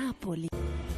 Napoli.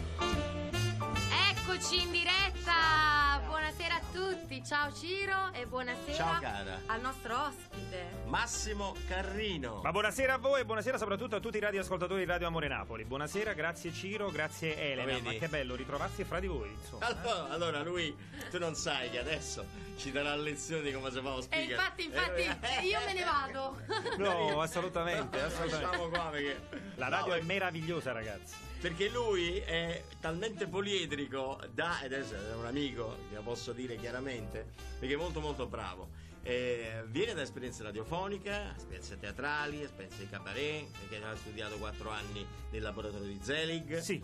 Eccoci in diretta, buonasera a tutti, ciao Ciro e buonasera Ciao cara. al nostro ospite Massimo Carrino. Ma buonasera a voi e buonasera soprattutto a tutti i radioascoltatori di Radio Amore Napoli. Buonasera, grazie Ciro, grazie Elena. Ma che bello ritrovarsi fra di voi, insomma. Allora lui, tu non sai che adesso ci darà lezioni di come si fa lo e speaker. infatti io me ne vado. No, assolutamente. Facciamo qua perché La radio è meravigliosa, ragazzi. Perché lui è talmente poliedrico ed è un amico, che lo posso dire chiaramente, perché è molto molto bravo. Viene da esperienze radiofoniche, esperienze teatrali, esperienze di cabaret, perché ha studiato 4 anni nel laboratorio di Zelig. Sì,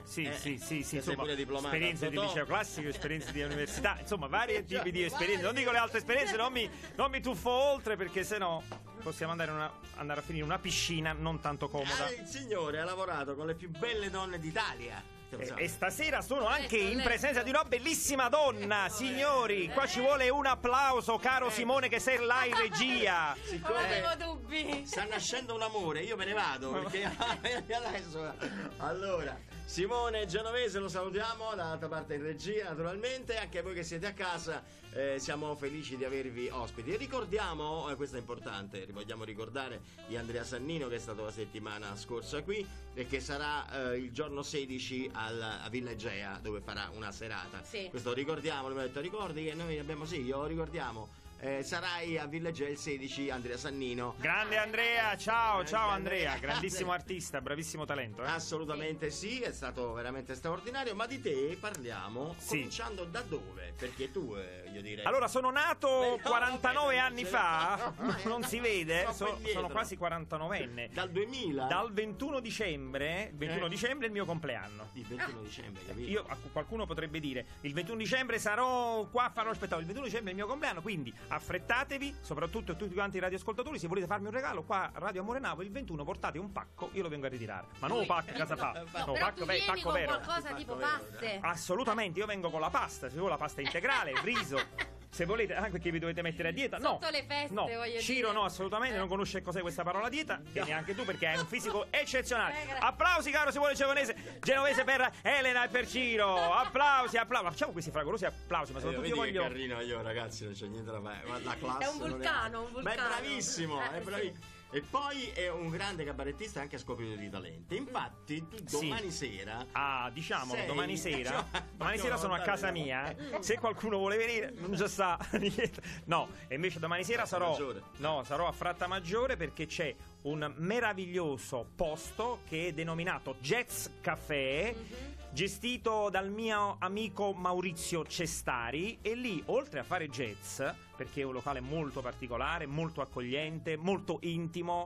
sei pure diplomato. Esperienze di liceo classico, esperienze di università, insomma, vari tipi di esperienze. Non dico le altre esperienze, non mi tuffo oltre, perché sennò possiamo andare a finire in una piscina non tanto comoda. Il signore ha lavorato con le più belle donne d'Italia. E stasera sono anche in presenza di una bellissima donna, signori. Qua ci vuole un applauso, caro Simone, che sei là in regia. Non avevo dubbi. Sta nascendo un amore, io me ne vado perché adesso. Allora, Simone Genovese lo salutiamo dall'altra parte in regia, naturalmente. Anche voi che siete a casa, siamo felici di avervi ospiti. E ricordiamo, questo è importante, vogliamo ricordare di Andrea Sannino, che è stato la settimana scorsa qui e che sarà il giorno 16 a Villa Egea, dove farà una serata. Sì. Questo ricordiamo, mi ha detto ricordi che noi abbiamo, sì, io ricordiamo. Sarai a Villa Egea il 16, Andrea Sannino. Grande Andrea, ciao Andrea, grandissimo artista, bravissimo talento. Assolutamente sì, è stato veramente straordinario. Ma di te parliamo, cominciando da dove? Perché tu, io direi. Allora, sono nato 49 anni fa, non si vede, sono quasi 49enne. Dal 2000? Dal 21 dicembre, il 21 dicembre è il mio compleanno. Il 21 dicembre, capito? Qualcuno potrebbe dire, il 21 dicembre sarò qua a fare lo spettacolo, il 21 dicembre è il mio compleanno, quindi affrettatevi, soprattutto tutti quanti i radioascoltatori, se volete farmi un regalo qua a Radio Amore Napoli, il 21 portate un pacco, io lo vengo a ritirare. Ma non un pacco a casa fa, no, però tu vieni pacco con vero. qualcosa tipo paste. Assolutamente, io vengo con la pasta, se vuoi la pasta integrale, il riso. Se volete, anche perché vi dovete mettere a dieta. Sotto le feste, no. voglio Ciro dire. no, assolutamente, non conosce cos'è questa parola dieta. E neanche tu, perché hai un fisico eccezionale. Applausi, caro Simone Genovese per Elena e per Ciro. Applausi. Facciamo questi fragorosi applausi, ma soprattutto io voglio. Carrino, io ragazzi non c'è niente da fare. La classe È un vulcano, Ma è bravissimo, è bravissimo. E poi è un grande cabarettista anche a scoprirlo di talenti. Infatti tu domani sera domani sera sono a casa mia. Se qualcuno vuole venire, non ci sta niente. No, e invece domani sera sarò a Frattamaggiore, perché c'è un meraviglioso posto che è denominato Jazz Café, gestito dal mio amico Maurizio Cestari, e lì, oltre a fare jazz, perché è un locale molto particolare, molto accogliente, molto intimo,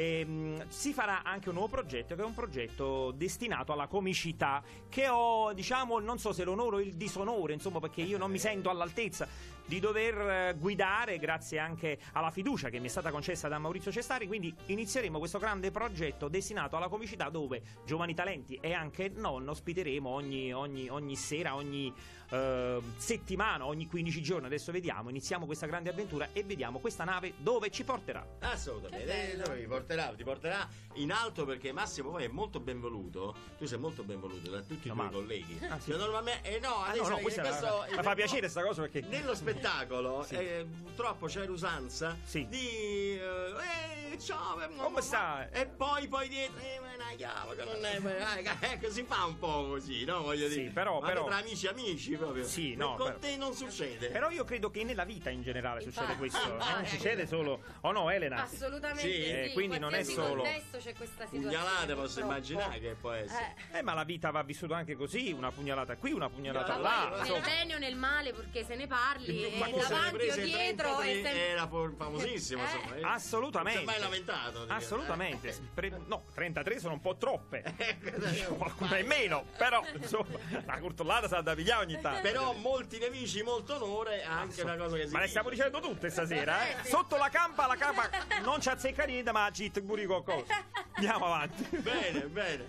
si farà anche un nuovo progetto, che è un progetto destinato alla comicità, che ho, diciamo, non so se l'onore o il disonore, insomma, perché io non mi sento all'altezza di dover guidare, grazie anche alla fiducia che mi è stata concessa da Maurizio Cestari. Quindi inizieremo questo grande progetto destinato alla comicità, dove giovani talenti e anche non ospiteremo ogni sera, ogni settimana, ogni 15 giorni. Adesso vediamo, iniziamo questa grande avventura e vediamo questa nave dove ci porterà. Assolutamente, ti porterà in alto, perché Massimo poi è molto ben voluto. Tu sei molto ben voluto da tutti i tuoi colleghi. Sì. Normalmente questo mi fa piacere sta cosa, perché nello spettacolo purtroppo c'è l'usanza di ciao, come sta? E poi dietro ma è una chiave che non è si fa un po' così, no? Voglio dire, però tra amici proprio. Sì, no, con te non succede. Però io credo che nella vita in generale succede questo, non ecco. Succede solo, o no, Elena? Assolutamente sì, quindi non è solo c'è questa situazione. Pugnalate posso immaginare che può essere. Ma la vita va vissuta anche così, una pugnalata qui, una pugnalata là. Nel bene o nel male, perché se ne parli, Ma davanti o dietro, era famosissimo, insomma. Assolutamente. Non si è mai lamentato. Assolutamente. No, 33 sono un po' troppe. Qualcuna in meno, però insomma, la curtollata sa da pigliare ogni tanto. Però molti nemici, molto onore, anche una cosa che si ma le stiamo dicendo tutte stasera, Sotto la campa non ci azzecca niente, ma ci pure qualcosa. Andiamo avanti. Bene.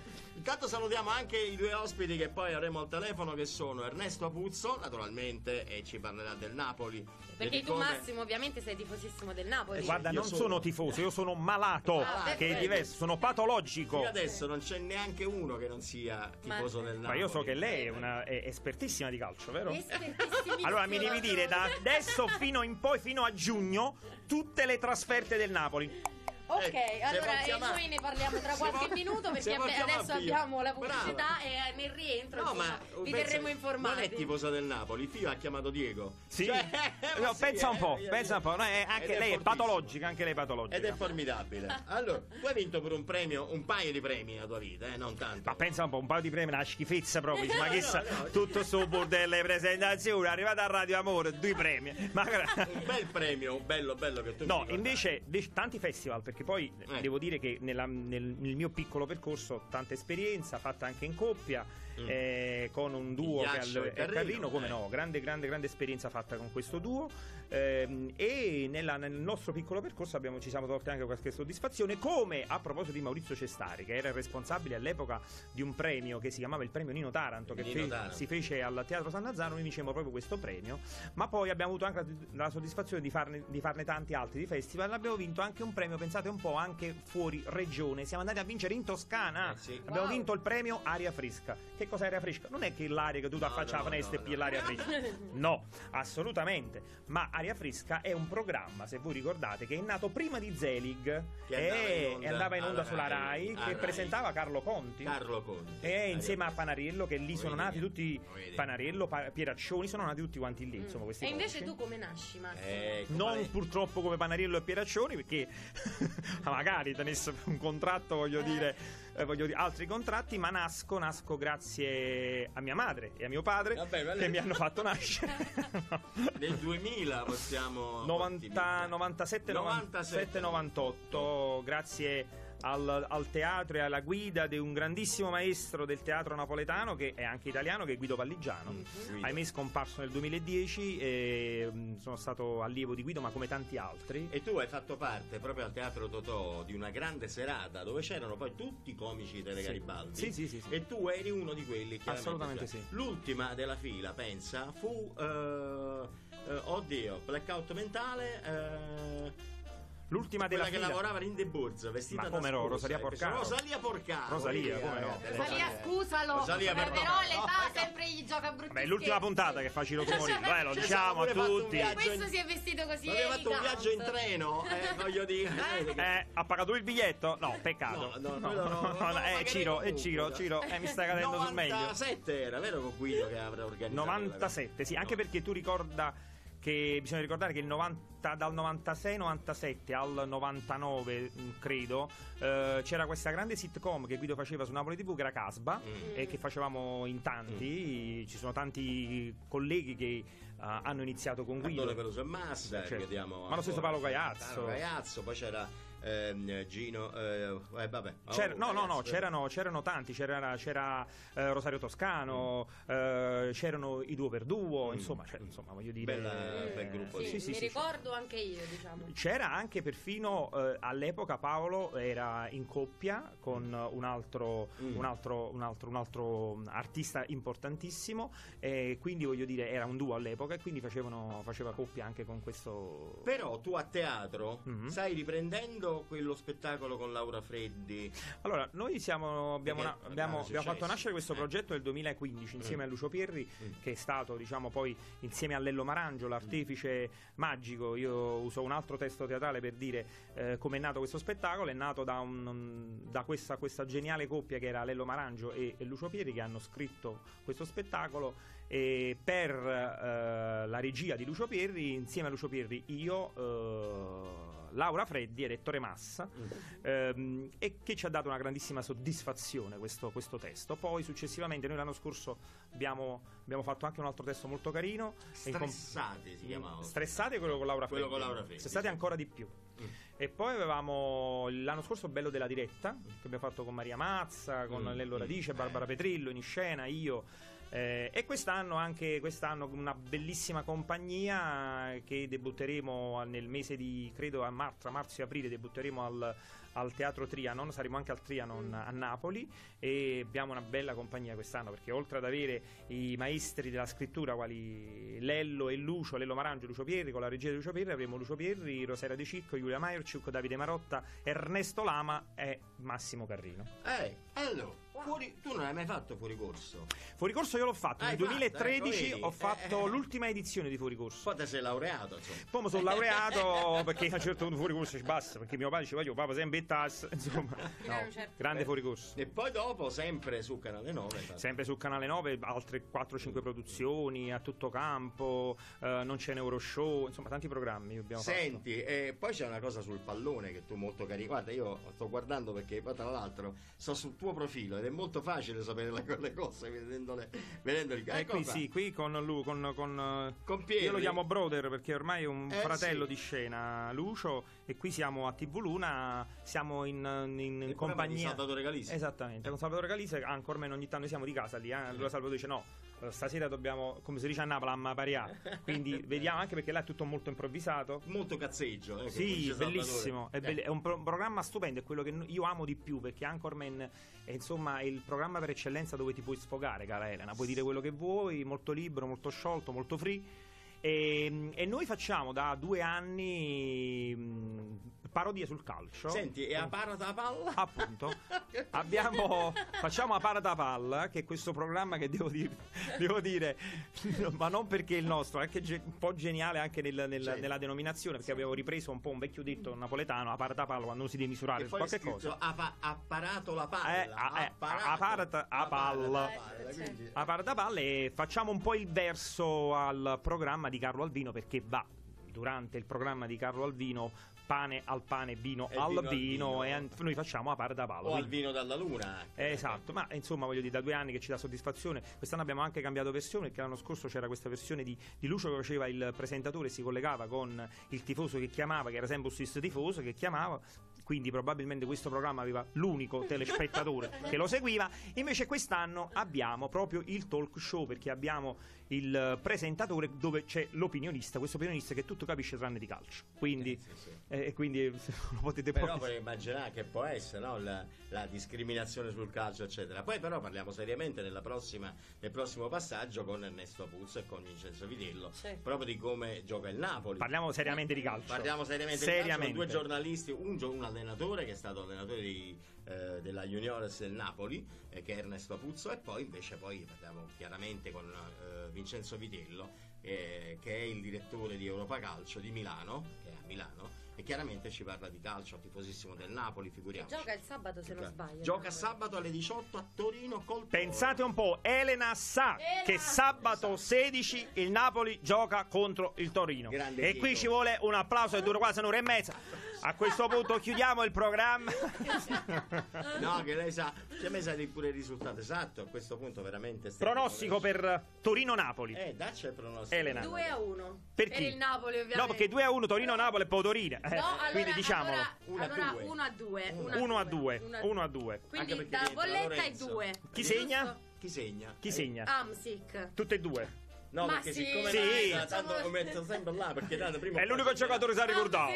Intanto salutiamo anche i due ospiti che poi avremo al telefono, che sono Ernesto Apuzzo, naturalmente, e ci parlerà del Napoli. Perché tu, Massimo, ovviamente sei tifosissimo del Napoli. Guarda, non sono tifoso, io sono malato, che è diverso, sono patologico. Fino adesso non c'è neanche uno che non sia tifoso del Napoli. Ma io so che lei è espertissima di calcio, vero? Espertissimissima. Allora mi devi dire da adesso fino in poi, fino a giugno, tutte le trasferte del Napoli. Ok, allora noi ne parliamo tra qualche minuto, perché adesso abbiamo la pubblicità e nel rientro vi terremo informati. Non è tifosa del Napoli, Fio ha chiamato Diego. Sì. No, pensa un po'. No, anche lei è patologica, anche lei è patologica. Ed è formidabile. Allora, tu hai vinto per un premio, un paio di premi nella tua vita, non tanto. Ma pensa un po', un paio di premi, una schifezza proprio. Ma che sa, tutto sto delle presentazioni, arrivata a Radio Amore, 2 premi. Un bel premio, bello che tu no, invece tanti festival, perché poi devo dire che nel mio piccolo percorso tanta esperienza fatta anche in coppia, con un duo che è Carrino, come no, grande esperienza fatta con questo duo, e nel nostro piccolo percorso ci siamo tolti anche qualche soddisfazione, come a proposito di Maurizio Cestari, che era il responsabile all'epoca di un premio che si chiamava il premio Nino Taranto, si fece al Teatro San Lazzaro. Noi vincemmo proprio questo premio, ma poi abbiamo avuto anche la soddisfazione di farne tanti altri di festival. Abbiamo vinto anche un premio, pensate un po', anche fuori regione. Siamo andati a vincere in Toscana, abbiamo vinto il premio Aria Fresca. Che cos'è Aria Fresca? Non è che l'aria che tu affacci alla finestra e pigli l'aria fresca, no, assolutamente. Ma Aria Fresca è un programma, se voi ricordate, che è nato prima di Zelig, e andava in onda sulla Rai, che presentava Carlo Conti, e insieme a Panariello, che lì sono nati tutti, Panariello, Pieraccioni, sono nati tutti quanti lì, insomma, questi. E invece tu come nasci, Massimo? Non purtroppo come Panariello e Pieraccioni, perché magari tenesse un contratto, voglio dire altri contratti, ma nasco grazie a mia madre e a mio padre, che mi hanno fatto nascere nel 2000, possiamo 97 98, grazie al teatro e alla guida di un grandissimo maestro del teatro napoletano, che è anche italiano, che è Guido Valligiano. Ahimè scomparso nel 2010, e sono stato allievo di Guido, ma come tanti altri. E tu hai fatto parte proprio al Teatro Totò di una grande serata dove c'erano poi tutti i comici di Tele Garibaldi. Sì. E tu eri uno di quelli, assolutamente sì. L'ultima della fila, pensa, fu blackout mentale. L'ultima della fila, che lavorava in The Burz, vestita da come no, Rosalia Porcaro. Rosalia, come no. Rosalia, scusalo. Rosalia, però l'età sempre gli gioca brutti. Beh, l'ultima puntata che fa Ciro Tumorino, lo diciamo a tutti. Questo si è vestito così. Aveva fatto un viaggio in treno, voglio dire. Ha pagato il biglietto? No, peccato. Ciro, mi sta cadendo sul meglio. 97 era, vero, con Guido che avrà organizzato? 97, sì, anche perché tu ricorda che bisogna ricordare che dal 96-97 al 99, credo, c'era questa grande sitcom che Guido faceva su Napoli TV, che era Casba, e che facevamo in tanti. Ci sono tanti colleghi che hanno iniziato con Guido. Peloso e Massa, certo. Ma lo stesso Paolo Gaiazzo. Poi c'era Gino, c'erano tanti, c'era Rosario Toscano, c'erano i Duo per Duo, insomma, voglio dire, bel gruppo. Mi ricordo anche io, diciamo. C'era anche perfino all'epoca Paolo era in coppia con un altro artista importantissimo, e quindi voglio dire era un duo all'epoca, e quindi faceva coppia anche con questo. Però tu a teatro stai riprendendo quello spettacolo con Laura Freddi. Allora, noi abbiamo fatto nascere questo progetto nel 2015 insieme a Lucio Pierri, che è stato, diciamo, poi insieme a Lello Marangio, l'artefice magico. Io uso un altro testo teatrale per dire come è nato questo spettacolo. È nato da questa geniale coppia che era Lello Marangio e Lucio Pierri, che hanno scritto questo spettacolo, e per la regia di Lucio Pierri, insieme a Lucio Pierri io, Laura Freddi ed Ettore Massa, e che ci ha dato una grandissima soddisfazione questo testo. Poi successivamente noi l'anno scorso abbiamo fatto anche un altro testo molto carino, Stressati si chiamava. Stressati, quello con Laura Freddi. Stressati ancora di più. E poi avevamo l'anno scorso Bello della diretta, che abbiamo fatto con Maria Mazza, con Lello Radice, Barbara Petrillo in scena, io. E quest'anno una bellissima compagnia che debutteremo nel mese di, credo, tra marzo e aprile debutteremo al al Teatro Trianon, saremo anche al Trianon a Napoli, e abbiamo una bella compagnia quest'anno, perché oltre ad avere i maestri della scrittura quali Lello e Lello Marangio e Lucio Pierri, con la regia di Lucio Pierri avremo Lucio Pierri, Rosera De Cicco, Giulia Maiorciuk, Davide Marotta, Ernesto Lama e Massimo Carrino. Allora, tu non hai mai fatto fuoricorso? Fuoricorso io l'ho fatto nel 2013, ho fatto l'ultima edizione di fuoricorso. Poi ti sei laureato, insomma. Poi mi sono laureato perché a un certo punto fuoricorso ci basta, perché mio padre diceva io papà sempre in tasse, insomma, grande fuoricorso. E poi dopo sempre su Canale 9. Sempre su Canale 9 altre 4-5 produzioni a tutto campo, non c'è Euroshow, insomma tanti programmi abbiamo fatto. Senti, poi c'è una cosa sul pallone che tu molto carino. Guarda, io sto guardando perché poi tra l'altro sto sul tuo profilo ed è molto facile sapere le cose vedendoli. Qui con lui, con Pieri. Io lo chiamo brother perché ormai è un fratello di scena, Lucio, e qui siamo a TV Luna, siamo in compagnia di Salvatore Calise. Esattamente, con Salvatore Calise, ancora meno ogni tanto siamo di casa lì, allora Salvatore dice no, stasera dobbiamo, come si dice a Napoli, ammapparià. Quindi vediamo, anche perché là è tutto molto improvvisato, molto cazzeggio, sì, bellissimo, è un programma stupendo, è quello che io amo di più, perché Anchorman è insomma il programma per eccellenza dove ti puoi sfogare, cara Elena, puoi dire quello che vuoi, molto libero, molto sciolto, molto free. E noi facciamo da 2 anni parodie sul calcio. Senti, e a Parata Palla? Appunto, facciamo a Parata Palla, che è questo programma che devo dire ma non perché è il nostro, è anche un po' geniale anche nella denominazione, perché abbiamo ripreso un po' un vecchio detto napoletano, a Parata Palla, quando si deve misurare su qualche cosa. Ha parato la palla. A Parata Palla, e facciamo un po' il verso al programma di Carlo Alvino, perché va durante il programma di Carlo Alvino pane al pane, vino al vino, e noi facciamo a Parata Palla. O al vino dalla luna. Esatto, ma insomma voglio dire, da 2 anni che ci dà soddisfazione. Quest'anno abbiamo anche cambiato versione, perché l'anno scorso c'era questa versione di Lucio che faceva il presentatore, si collegava con il tifoso che chiamava, che era sempre lo stesso tifoso che chiamava, quindi probabilmente questo programma aveva l'unico telespettatore che lo seguiva. Invece quest'anno abbiamo proprio il talk show, perché abbiamo il presentatore dove c'è l'opinionista, questo opinionista che tutto capisce tranne di calcio, quindi quindi lo potete puoi immaginare che può essere, no? la discriminazione sul calcio eccetera. Poi però parliamo seriamente nel prossimo passaggio con Ernesto Apuzzo e con Vincenzo Vitello, proprio di come gioca il Napoli. Parliamo seriamente di calcio. Parliamo seriamente di calcio con 2 giornalisti, un allenatore che è stato allenatore della Juniores del Napoli, che è Ernesto Apuzzo, e poi invece parliamo chiaramente con Vincenzo Vitello, che è il direttore di Europa Calcio di Milano, che è a Milano, e chiaramente ci parla di calcio, tifosissimo del Napoli, figuriamoci. Gioca il sabato, se non sbaglio. Gioca sabato alle 18 a Torino col Pensate un po', Elena sa che sabato 16 il Napoli gioca contro il Torino. Grande qui ci vuole un applauso che dura quasi 1 ora e mezza. A questo punto chiudiamo il programma. No, che lei sa, cioè me sa di pure il risultato esatto. A questo punto veramente pronostico per Torino-Napoli. Dacci il pronostico. Elena. 2-1 per il Napoli, ovviamente. No, perché 2-1 Torino-Napoli e poi Torino. No, allora, quindi diciamolo. 1-2. 1-2. Quindi da bolletta ai 2. Chi segna? Chi segna? Amsic. Tutte e 2. No, ma perché sì, siccome tanto lo metto sempre là, perché tanto prima è l'unico giocatore che si è ricordato.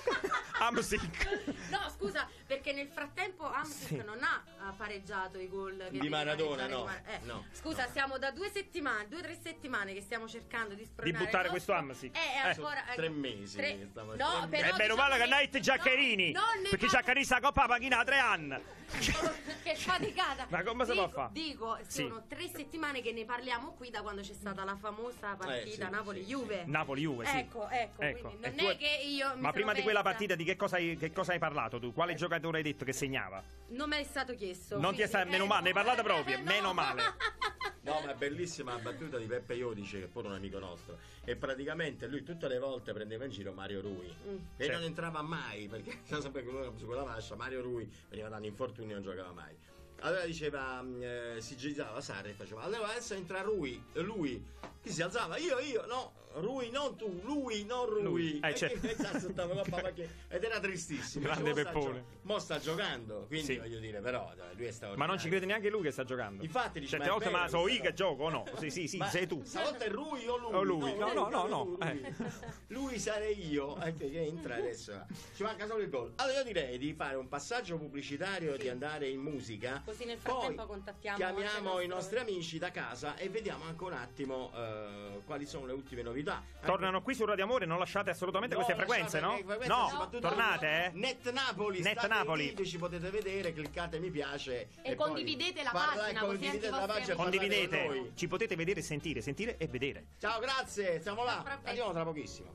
Amsic. No, scusa, perché nel frattempo Amsic non ha pareggiato i gol di Maradona, no. Scusa, siamo da 2 settimane, 2-3 settimane che stiamo cercando di spronare di buttare questo Amsic. Ancora 3 mesi. No, però meno male che andate Giaccherini, perché Giaccherini sta coppa la panchina da 3 anni. Che faticata. Ma come si può fare? Dico, sono 3 settimane che ne parliamo qui da quando c'è stata la famosa partita Napoli-Juve. Napoli-Juve, sì. Ecco. Quindi non è che io ma prima di quella partita di che cosa hai parlato tu? Quale giocatore hai detto che segnava? Non mi è stato chiesto. Non ti è stato, meno male, ne hai parlato proprio, meno male. No, ma è bellissima la battuta di Peppe Iodice, che è pure un amico nostro. E praticamente lui tutte le volte prendeva in giro Mario Rui. E non entrava mai, perché sempre che lui su quella fascia, Mario Rui veniva da un infortunio e non giocava mai. Allora diceva, si girava Sarri e faceva, allora adesso entra lui, Si alzava, io, no, Rui, non tu, lui, non Rui. Certo. Ed era tristissimo. Grande Peppone. Mo sta giocando, quindi voglio dire, però lui è straordinario. Ma non ci crede neanche lui che sta giocando. Infatti dice, certe volte ma so io che gioco o no? Sì, sei tu. Stavolta è Rui o lui? O lui. No. Lui sarei io, che entra adesso. Ci manca solo il gol. Allora io direi di fare un passaggio pubblicitario, di andare in musica. Così nel frattempo contattiamo. Chiamiamo i nostri amici da casa e vediamo anche un attimo quali sono le ultime novità. Tornano qui su Radio Amore, non lasciate assolutamente queste frequenze, no? No, tornate, Net Napoli, ci potete vedere, cliccate mi piace e condividete la pagina, condividete, ci potete vedere e sentire e vedere. Ciao, grazie, siamo là, andiamo tra pochissimo.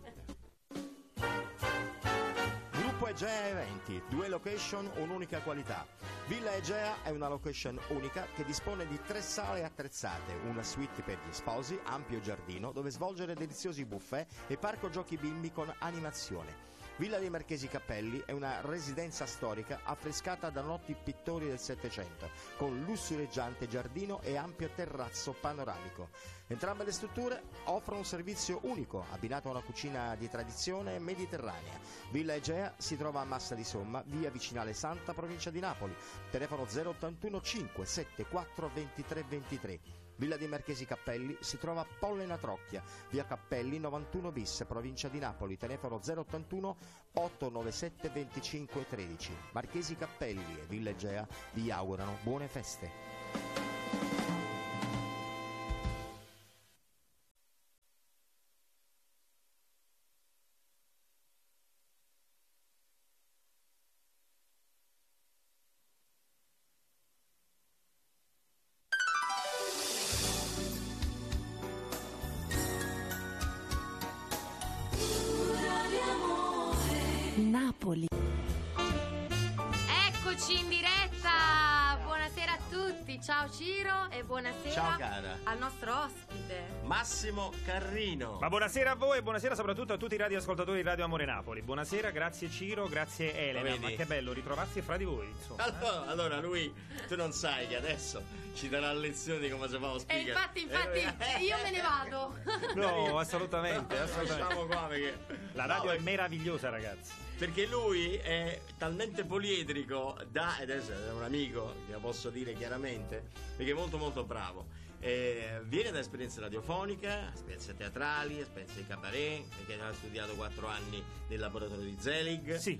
Gruppo Egea Eventi, 2 location, un'unica qualità. Villa Egea è una location unica che dispone di 3 sale attrezzate, una suite per gli sposi, ampio giardino dove svolgere deliziosi buffet e parco giochi bimbi con animazione. Villa dei Marchesi Cappelli è una residenza storica affrescata da noti pittori del Settecento, con lussureggiante giardino e ampio terrazzo panoramico. Entrambe le strutture offrono un servizio unico, abbinato a una cucina di tradizione mediterranea. Villa Egea si trova a Massa di Somma, via Vicinale Santa, provincia di Napoli. Telefono 081 574 23 23. Villa dei Marchesi Cappelli si trova a Pollena Trocchia, via Cappelli 91 bis, provincia di Napoli, telefono 081 897 25 13. Marchesi Cappelli e Villa Egea vi augurano buone feste. Napoli. Eccoci in diretta. Buonasera a tutti. Ciao Ciro e buonasera. Ciao cara. Al nostro ospite Massimo Carrino. Ma buonasera a voi e buonasera soprattutto a tutti i radioascoltatori di Radio Amore Napoli. Buonasera, grazie Ciro, grazie Elena. Ma che bello ritrovarsi fra di voi, insomma. Allora lui, tu non sai che adesso ci darà lezioni di come si fa lo speaker. Infatti io me ne vado. No, assolutamente. Lasciamo qua perché la radio è meravigliosa, ragazzi. Perché lui è talmente poliedrico ed adesso è un amico, che lo posso dire chiaramente, perché è molto molto bravo. Viene da esperienze radiofoniche, esperienze teatrali, esperienze di cabaret, perché ha studiato 4 anni nel laboratorio di Zelig. Sì,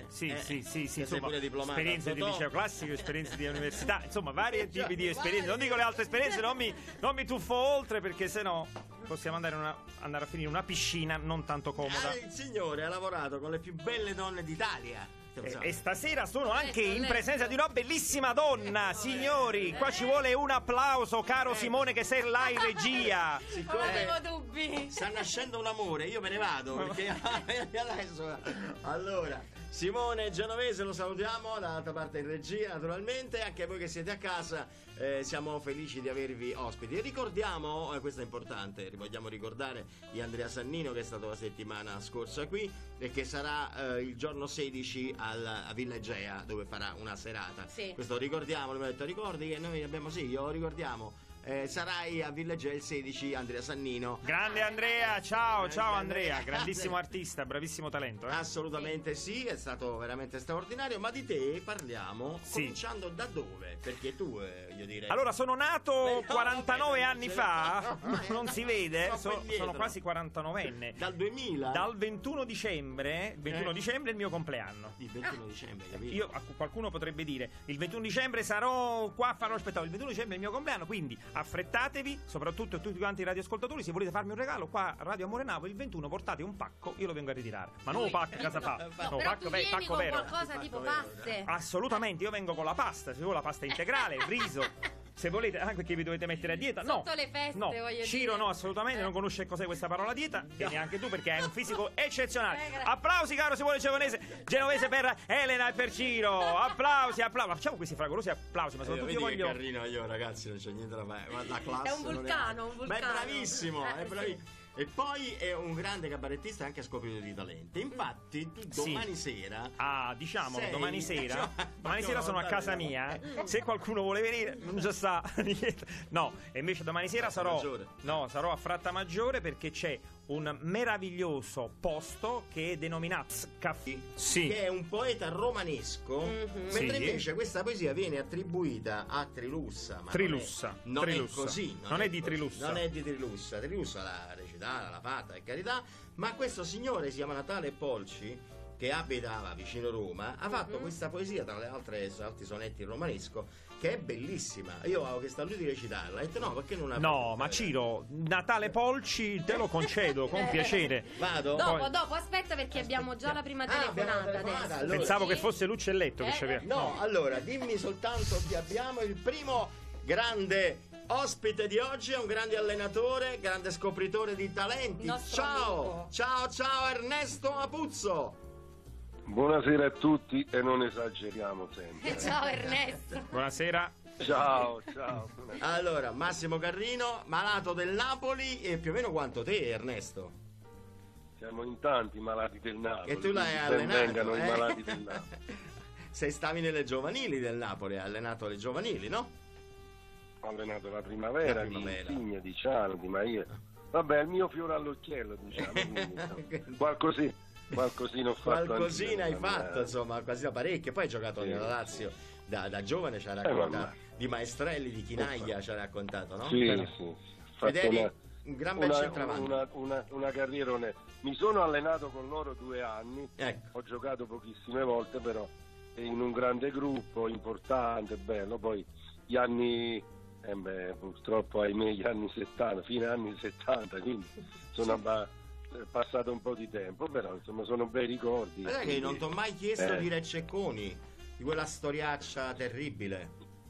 insomma, pure diplomato esperienze di liceo classico, esperienze di università, insomma, varie tipi di esperienze. Non dico le altre esperienze, non mi tuffo oltre, perché sennò possiamo andare a finire una piscina non tanto comoda. Il signore ha lavorato con le più belle donne d'Italia. E stasera sono anche in presenza di una bellissima donna, signori. Qua ci vuole un applauso, caro Simone, che sei là in regia. Siccome sta nascendo un amore, io me ne vado perché adesso. Allora, Simone Genovese lo salutiamo dall'altra parte in regia, naturalmente. Anche voi che siete a casa, siamo felici di avervi ospiti. E ricordiamo, questo è importante, vogliamo ricordare di Andrea Sannino, che è stato la settimana scorsa qui e che sarà il giorno 16 a Villa Egea, dove farà una serata. Sì. Questo ricordiamolo, mi ha detto ricordi che noi abbiamo, sì, io ricordiamo. Sarai a Villa Egea il 16, Andrea Sannino. Grande Andrea, ciao Andrea, grandissimo artista, bravissimo talento. Assolutamente sì, è stato veramente straordinario. Ma di te parliamo cominciando da dove? Perché tu, voglio dire. Allora, sono nato 49 anni fa, non si vede, sono quasi 49enne. Dal 2000? Dal 21 dicembre, dicembre è il mio compleanno. Il 21 dicembre, capito? Qualcuno potrebbe dire, il 21 dicembre sarò qua a fare lo spettacolo, il 21 dicembre è il mio compleanno, quindi affrettatevi, soprattutto tutti quanti i radioascoltatori, se volete farmi un regalo qua a Radio Amore Napoli il 21 portate un pacco, io lo vengo a ritirare. Ma non pacco a casa fa, no, pacco vero. Qualcosa tipo paste. Assolutamente, io vengo con la pasta, se vuoi la pasta integrale, il riso. Se volete, anche perché vi dovete mettere a dieta. Sotto le feste, voglio Ciro dire. No, assolutamente, non conosce cos'è questa parola dieta, che neanche tu, perché hai un fisico eccezionale. Applausi, caro Simone Genovese per Elena e per Ciro. Applausi. Facciamo questi fragorosi applausi, ma sono tutti voglio. Carino, io ragazzi, non c'è niente da fare. La classe è un vulcano, Ma è bravissimo, è bravissimo. E poi è un grande cabarettista, anche scopritore di talenti. Infatti, tu domani sera. Diciamolo, domani sera. Domani sera sono a casa mia. Se qualcuno vuole venire, non ci sta niente. No, e invece domani sera sarò a Frattamaggiore, perché c'è un meraviglioso posto che è denominato Caffè. Sì. Che è un poeta romanesco. Mentre invece questa poesia viene attribuita a Trilussa. Ma non è così. Non è di Trilussa. Non è di Trilussa. Trilussa l'ha recitata, l'ha fatta, per carità. Ma questo signore si chiama Natale Polci, che abitava vicino Roma, ha fatto questa poesia, tra le altre altri sonetti in romanesco, che è bellissima. Io avevo chiesto a lui di recitarla, e detto no, perché non ha No, ma Ciro, Natale Polci te lo concedo con piacere. Vado? Dopo, aspetta, perché abbiamo già la prima telefonata adesso. Allora, pensavo che fosse L'Uccelletto che c'aveva. No, allora, dimmi soltanto chi abbiamo. Il primo grande ospite di oggi è un grande allenatore, grande scopritore di talenti. Ciao Ernesto Apuzzo. Buonasera a tutti e non esageriamo sempre. Ciao Ernesto. Buonasera. Ciao. Allora, Massimo Carrino, malato del Napoli, e più o meno quanto te, Ernesto? Siamo in tanti malati del Napoli. E tu l'hai allenato. Vengano i malati del Napoli. Se stavi nelle giovanili del Napoli, hai allenato le giovanili, no? Ho allenato la primavera. Di Insigne, di Ciano, di Maia. Vabbè, il mio fiore all'occhiello, diciamo. Qualcosina ho fatto. Qualcosina hai fatto, insomma, quasi parecchio. Poi hai giocato nella Lazio da giovane, ci ha raccontato di Maestrelli, di Chinaglia, ci ha raccontato, no? Sì. Ed eri un gran bel centravanti. Una carriera onesta. Mi sono allenato con loro 2 anni, ho giocato pochissime volte, però in un grande gruppo, importante, bello. Poi gli anni, purtroppo ahimè, gli anni 70, fine anni 70, quindi sono passato un po' di tempo, però insomma sono bei ricordi. Ma che non ti ho mai chiesto di Re Cecconi, di quella storiaccia terribile.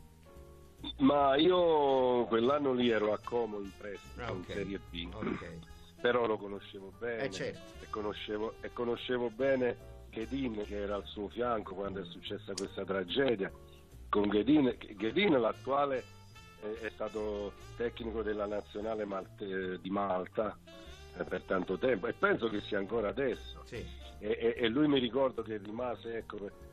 Ma io quell'anno lì ero a Como in prestito, in Serie B. Però lo conoscevo bene, certo. e conoscevo bene Ghedin, che era al suo fianco quando è successa questa tragedia. Con Ghedin l'attuale è stato tecnico della nazionale di Malta per tanto tempo, e penso che sia ancora adesso. E lui, mi ricordo che rimase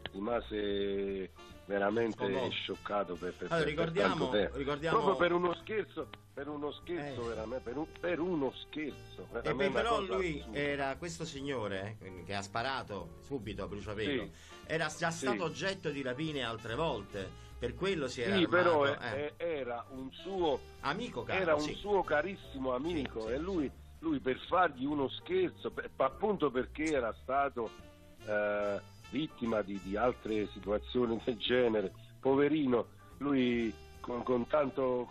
veramente scioccato per ricordiamo proprio per uno scherzo veramente, per uno scherzo. E però lui era questo signore che ha sparato subito a bruciapelo, era già stato oggetto di rapine altre volte, per quello si era armato. Però era un suo amico caro, era un suo carissimo amico, e lui per fargli uno scherzo, appunto perché era stato vittima di altre situazioni del genere, poverino, lui con tanto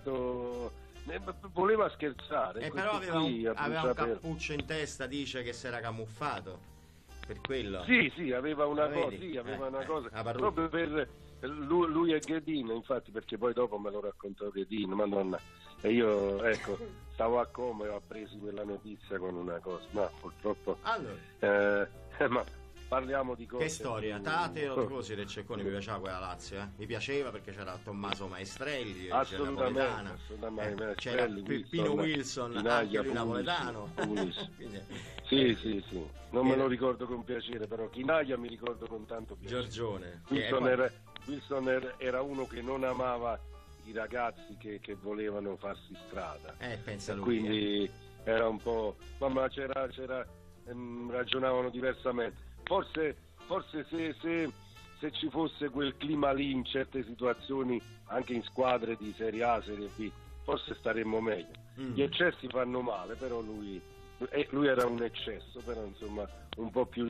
voleva scherzare. Però aveva un cappuccio in testa, dice, che si era camuffato per quello. Sì, aveva una cosa, proprio per lui e Ghedin, infatti, perché poi dopo me lo raccontò Ghedin, madonna. E io, stavo a Como e ho preso quella notizia con una cosa, ma purtroppo. Allora. Ma parliamo di cose. Che storia? Tate o tifosi del Cecconi? Mi piaceva quella Lazio, Mi piaceva perché c'era Tommaso Maestrelli, assolutamente, c'era Peppino Wilson, anche lui napoletano. Sì. Non me lo ricordo con piacere, però Chinaglia mi ricordo con tanto piacere. Giorgione. Wilson era uno che non amava i ragazzi che volevano farsi strada. Pensa lui. Quindi era un po'. Ma c'era ragionavano diversamente. Forse se ci fosse quel clima lì in certe situazioni, anche in squadre di Serie A, Serie B, forse staremmo meglio. Gli eccessi fanno male, però lui era un eccesso, però insomma un po' più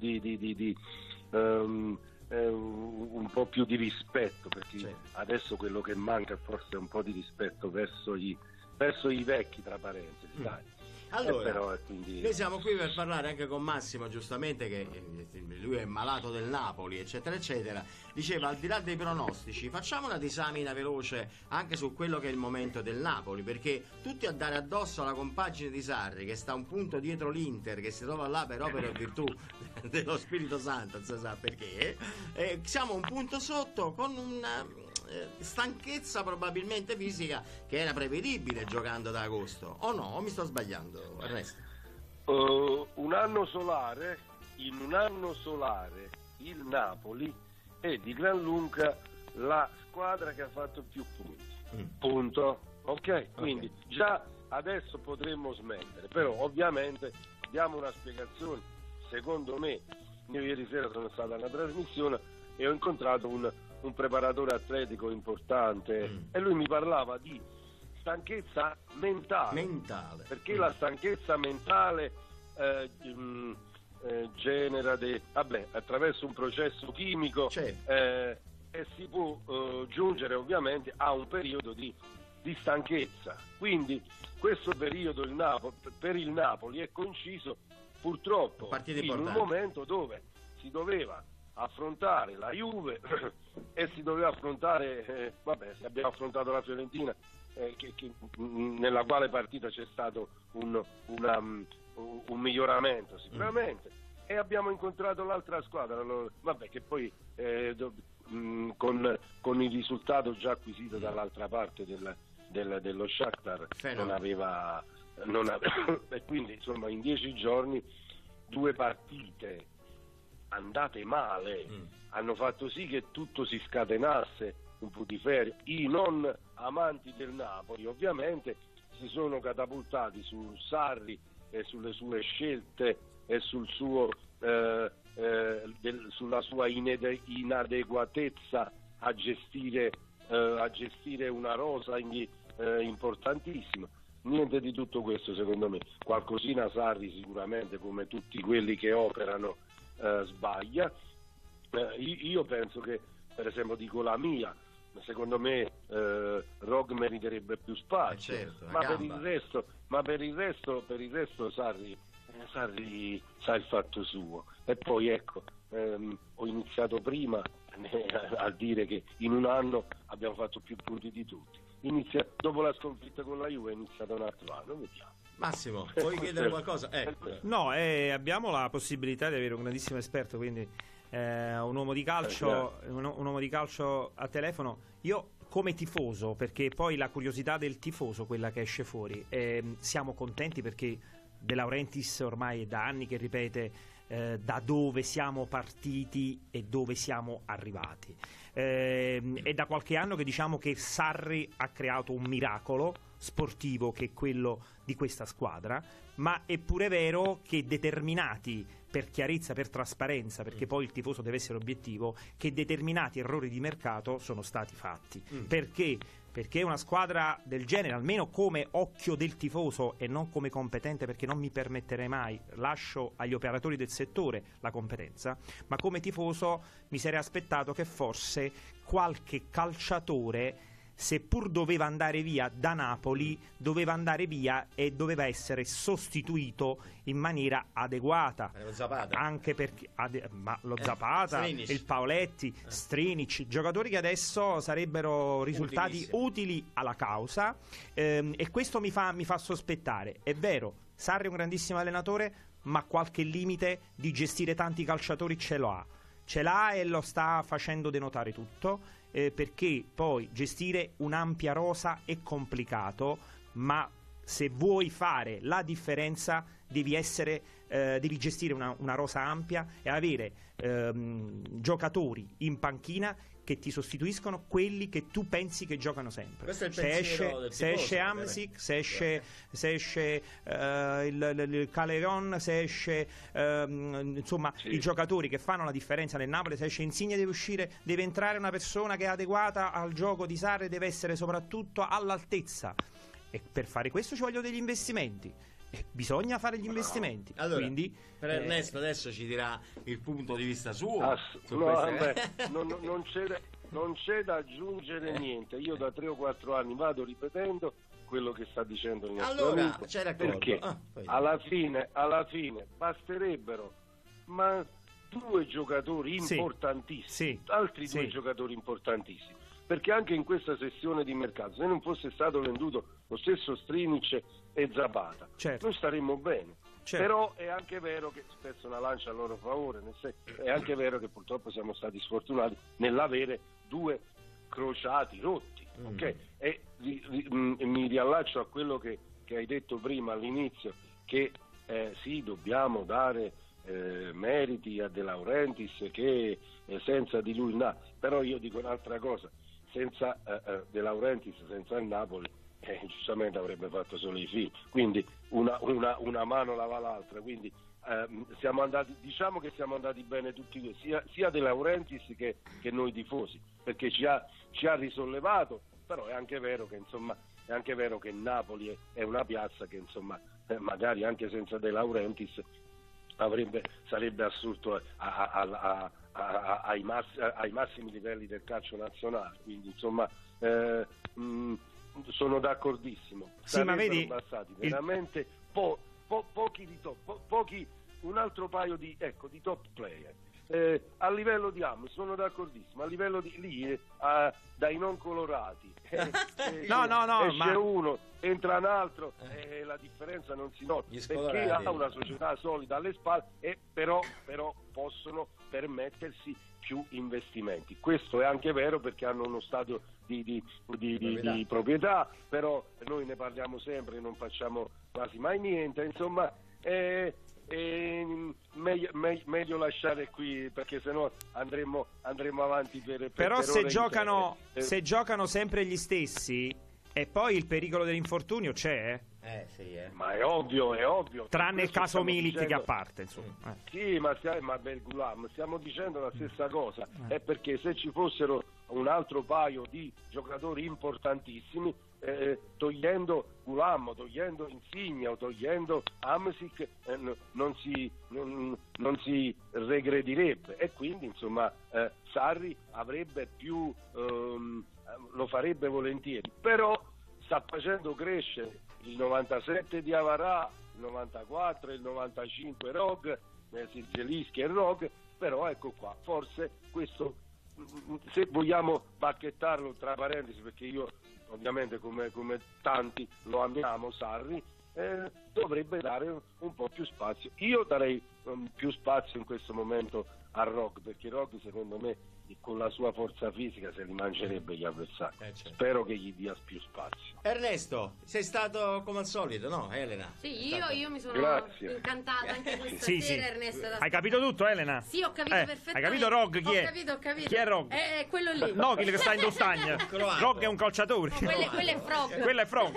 un po' più di rispetto, perché adesso quello che manca forse è un po' di rispetto verso i vecchi, tra parentesi, dai. Allora, noi siamo qui per parlare anche con Massimo, giustamente, che lui è malato del Napoli, eccetera eccetera. Diceva, al di là dei pronostici, facciamo una disamina veloce anche su quello che è il momento del Napoli, perché tutti a dare addosso alla compagine di Sarri, che sta un punto dietro l'Inter, che si trova là per opera e virtù dello Spirito Santo, non si sa perché, siamo un punto sotto con stanchezza probabilmente fisica che era prevedibile giocando ad agosto, o no? O mi sto sbagliando, Ernesto? Un anno solare, in un anno solare il Napoli è di gran lunga la squadra che ha fatto più punti. Punto. Ok? Quindi già adesso potremmo smettere, però ovviamente diamo una spiegazione. Secondo me, io ieri sera sono stato alla trasmissione e ho incontrato un preparatore atletico importante e lui mi parlava di stanchezza mentale. Perché la stanchezza mentale genera attraverso un processo chimico e si può giungere ovviamente a un periodo di stanchezza. Quindi questo periodo per il Napoli è coinciso purtroppo in un momento dove si doveva affrontare la Juve e si doveva affrontare se abbiamo affrontato la Fiorentina nella quale partita c'è stato un miglioramento sicuramente, e abbiamo incontrato l'altra squadra che poi con il risultato già acquisito dall'altra parte dello Shakhtar non aveva e quindi insomma in 10 giorni 2 partite andate male hanno fatto sì che tutto si scatenasse un putiferio. I non amanti del Napoli ovviamente si sono catapultati su Sarri e sulle sue scelte e sul suo sulla sua inadeguatezza a gestire una rosa importantissima. Niente di tutto questo, secondo me. Qualcosina Sarri sicuramente, come tutti quelli che operano, sbaglia. Io penso che, per esempio, dico la mia, secondo me Rog meriterebbe più spazio, certo, ma per il resto Sarri sa il fatto suo. E poi ecco, ho iniziato prima a dire che in un anno abbiamo fatto più punti di tutti. Dopo la sconfitta con la Juve è iniziato un altro anno, vediamo. Massimo, vuoi chiedere qualcosa? No, abbiamo la possibilità di avere un grandissimo esperto, quindi un uomo di calcio, un uomo di calcio a telefono. Io come tifoso, perché poi la curiosità del tifoso, quella che esce fuori, siamo contenti perché De Laurentiis ormai è da anni che ripete da dove siamo partiti e dove siamo arrivati. È da qualche anno che diciamo che Sarri ha creato un miracolo sportivo che è quello di questa squadra, ma è pure vero che determinati, per chiarezza, per trasparenza, perché poi il tifoso deve essere obiettivo, che determinati errori di mercato sono stati fatti. Perché una squadra del genere, almeno come occhio del tifoso e non come competente, perché non mi permetterei mai, lascio agli operatori del settore la competenza, ma come tifoso mi sarei aspettato che forse qualche calciatore, seppur doveva andare via da Napoli, doveva andare via e doveva essere sostituito in maniera adeguata. Anche perché lo Zapata, il Paoletti, Strinic, giocatori che adesso sarebbero risultati utili alla causa, e questo mi fa sospettare. È vero, Sarri è un grandissimo allenatore, ma qualche limite di gestire tanti calciatori ce l'ha e lo sta facendo denotare tutto. Perché poi gestire un'ampia rosa è complicato, ma se vuoi fare la differenza devi gestire una rosa ampia e avere giocatori in panchina che ti sostituiscono quelli che tu pensi che giocano sempre. Questo è il pensiero del tifoso, se esce Hamsik, se esce il Caleron, se esce i giocatori che fanno la differenza nel Napoli, se esce Insigne deve entrare una persona che è adeguata al gioco di Sarri, deve essere soprattutto all'altezza, e per fare questo ci vogliono degli investimenti. Bisogna fare gli investimenti. Allora, quindi Ernesto adesso ci dirà il punto di vista suo. Non c'è da aggiungere niente. Io da 3 o 4 anni vado ripetendo quello che sta dicendo il nostro amico, perché alla fine basterebbero 2 giocatori importantissimi, altri 2 giocatori importantissimi, perché anche in questa sessione di mercato, se non fosse stato venduto lo stesso Strinic e Zapata, noi staremmo bene. Però è anche vero che, spesso una lancia a loro favore, è anche vero che purtroppo siamo stati sfortunati nell'avere 2 crociati, rotti, ok? E mi riallaccio a quello che hai detto prima all'inizio, che sì, dobbiamo dare meriti a De Laurentiis, che senza di lui però io dico un'altra cosa, senza De Laurentiis, senza il Napoli giustamente avrebbe fatto solo i film, quindi una mano lava l'altra, quindi diciamo che siamo andati bene tutti due, sia De Laurentiis che noi tifosi, perché ci ha risollevato, però è anche vero che Napoli è una piazza che magari anche senza De Laurentiis sarebbe assurdo ai massimi livelli del calcio nazionale, quindi sono d'accordissimo. Sì, ma vedi, bastati veramente pochi di top, un altro paio di top player. A livello di sono d'accordissimo, a livello di lì dai non colorati esce uno, entra un altro, la differenza non si nota, perché ha una società solida alle spalle, però possono permettersi più investimenti. Questo è anche vero perché hanno uno stadio di proprietà, però noi ne parliamo sempre, non facciamo quasi mai niente, meglio lasciare qui, perché sennò andremo avanti però per se giocano sempre gli stessi, e poi il pericolo dell'infortunio c'è, ma è ovvio tranne il caso Milik, che a parte, insomma. Sì, ma Belgulam, stiamo dicendo la stessa cosa, è perché se ci fossero un altro paio di giocatori importantissimi, togliendo Gulam, togliendo Insigne o togliendo Hamsik, non si regredirebbe, e quindi Sarri avrebbe più lo farebbe volentieri, però sta facendo crescere il 97 di Avarà, il 94, il 95 Rog, Zielinski e Rog, però ecco qua, forse questo, se vogliamo bacchettarlo tra parentesi, perché io ovviamente come tanti lo amiamo Sarri, dovrebbe dare un po' più spazio. Io darei più spazio in questo momento a Rog, perché Rog secondo me con la sua forza fisica se li mangerebbe gli avversari. Certo. Spero che gli dia più spazio. Ernesto, sei stato come al solito, no Elena? Sì, io mi sono incantata anche questa sera, Ernesto. Hai capito tutto, Elena? Sì, ho capito perfettamente. Hai capito Rog chi è? Ho capito. Chi è Rog? È quello lì. No, quello che sta in Dostagna. Rog è un calciatore. Quello è Frog. Quello è Frog.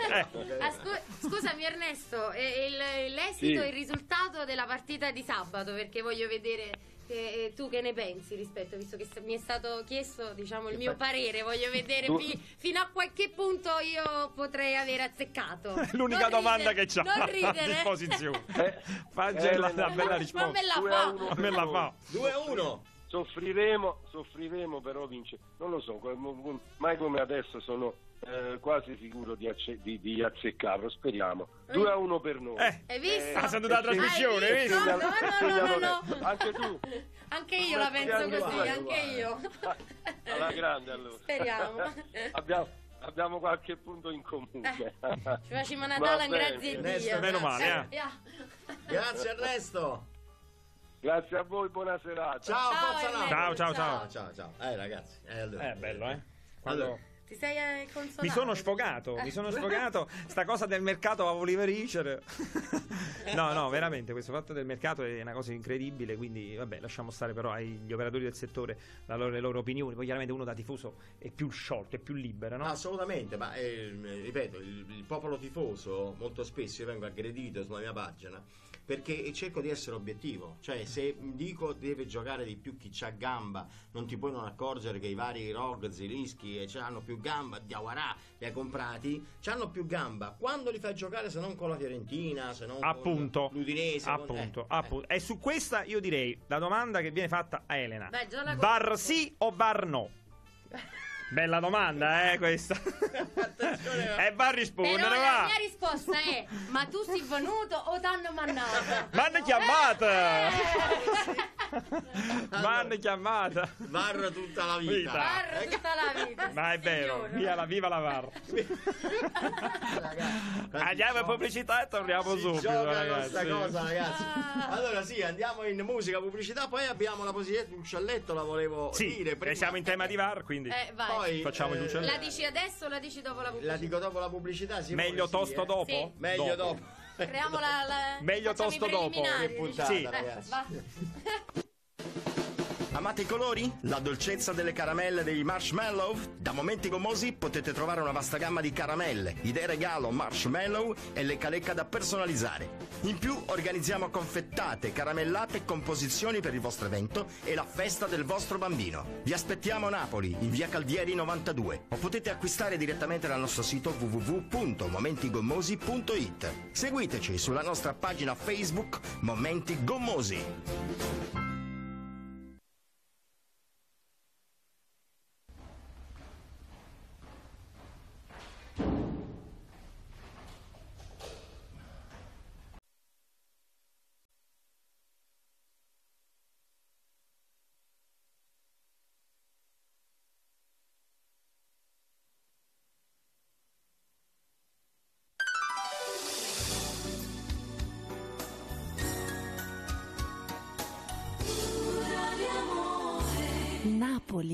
Scusami Ernesto, l'esito e il risultato della partita di sabato, perché voglio vedere tu che ne pensi rispetto, visto che mi è stato chiesto, diciamo, il mio parere, voglio vedere fino a qualche punto io potrei aver azzeccato. L'unica domanda che c'ha a disposizione. Faccia una bella risposta. Ma me la fa. 2-1. Soffriremo però vince. Non lo so, mai come adesso sono quasi sicuro di azzeccarlo, speriamo. 2-1 per noi. Hai visto? Sei andato alla trasmissione, hai visto? No. Anche tu? Anche io la penso così, anche io. Alla grande, allora. Speriamo. Abbiamo qualche punto in comune. Ci facciamo una tala, grazie a Dio. Meno male, Grazie Ernesto. Grazie a voi, buona serata. Ciao, ciao. Ciao. Ragazzi, allora. È bello, Allora. Ti sei consolato? Mi sono sfogato. Sta cosa del mercato la volevo vincere. No, veramente, questo fatto del mercato è una cosa incredibile, quindi vabbè, lasciamo stare però agli operatori del settore le loro opinioni. Poi chiaramente uno da tifoso è più sciolto, è più libero, no? Assolutamente, ma ripeto, il popolo tifoso molto spesso, io vengo aggredito sulla mia pagina perché cerco di essere obiettivo, cioè se dico deve giocare di più chi c'ha gamba, non ti puoi non accorgere che i vari Rog, Zielinski hanno più gamba, Diawara li hai comprati, hanno più gamba, quando li fai giocare se non con la Fiorentina, se non con l'Udinese, appunto. E su questa io direi la domanda che viene fatta a Elena: VAR sì o VAR no? Bella domanda, questa. E va a rispondere, però va. La mia risposta è: ma tu sei venuto o t'hanno mandato? M'hanno chiamato. Vanno chiamata. VAR tutta la vita. VAR tutta la vita. Ma è vero, viva la VAR. Andiamo in pubblicità e torniamo subito, Gioca ragazzi. questa cosa, ragazzi. Allora sì, andiamo in musica, pubblicità, poi abbiamo la posizione di uccelletto, la volevo dire prima. E siamo in tema di VAR, quindi vai. Poi facciamo il uccelletto. La dici adesso o la dici dopo la pubblicità? La dico dopo la pubblicità, Meglio tosto dopo? Sì. Meglio dopo. Creiamo la Meglio facciamo tosto i dopo. preliminari, Che puntata, diciamo. ragazzi. Va. Amate i colori? La dolcezza delle caramelle dei marshmallow? Da Momenti Gommosi potete trovare una vasta gamma di caramelle, idee regalo, marshmallow e lecca lecca da personalizzare. In più organizziamo confettate, caramellate e composizioni per il vostro evento e la festa del vostro bambino. Vi aspettiamo a Napoli, in via Caldieri 92, o potete acquistare direttamente dal nostro sito www.momentigommosi.it. Seguiteci sulla nostra pagina Facebook Momenti Gommosi. Napoli.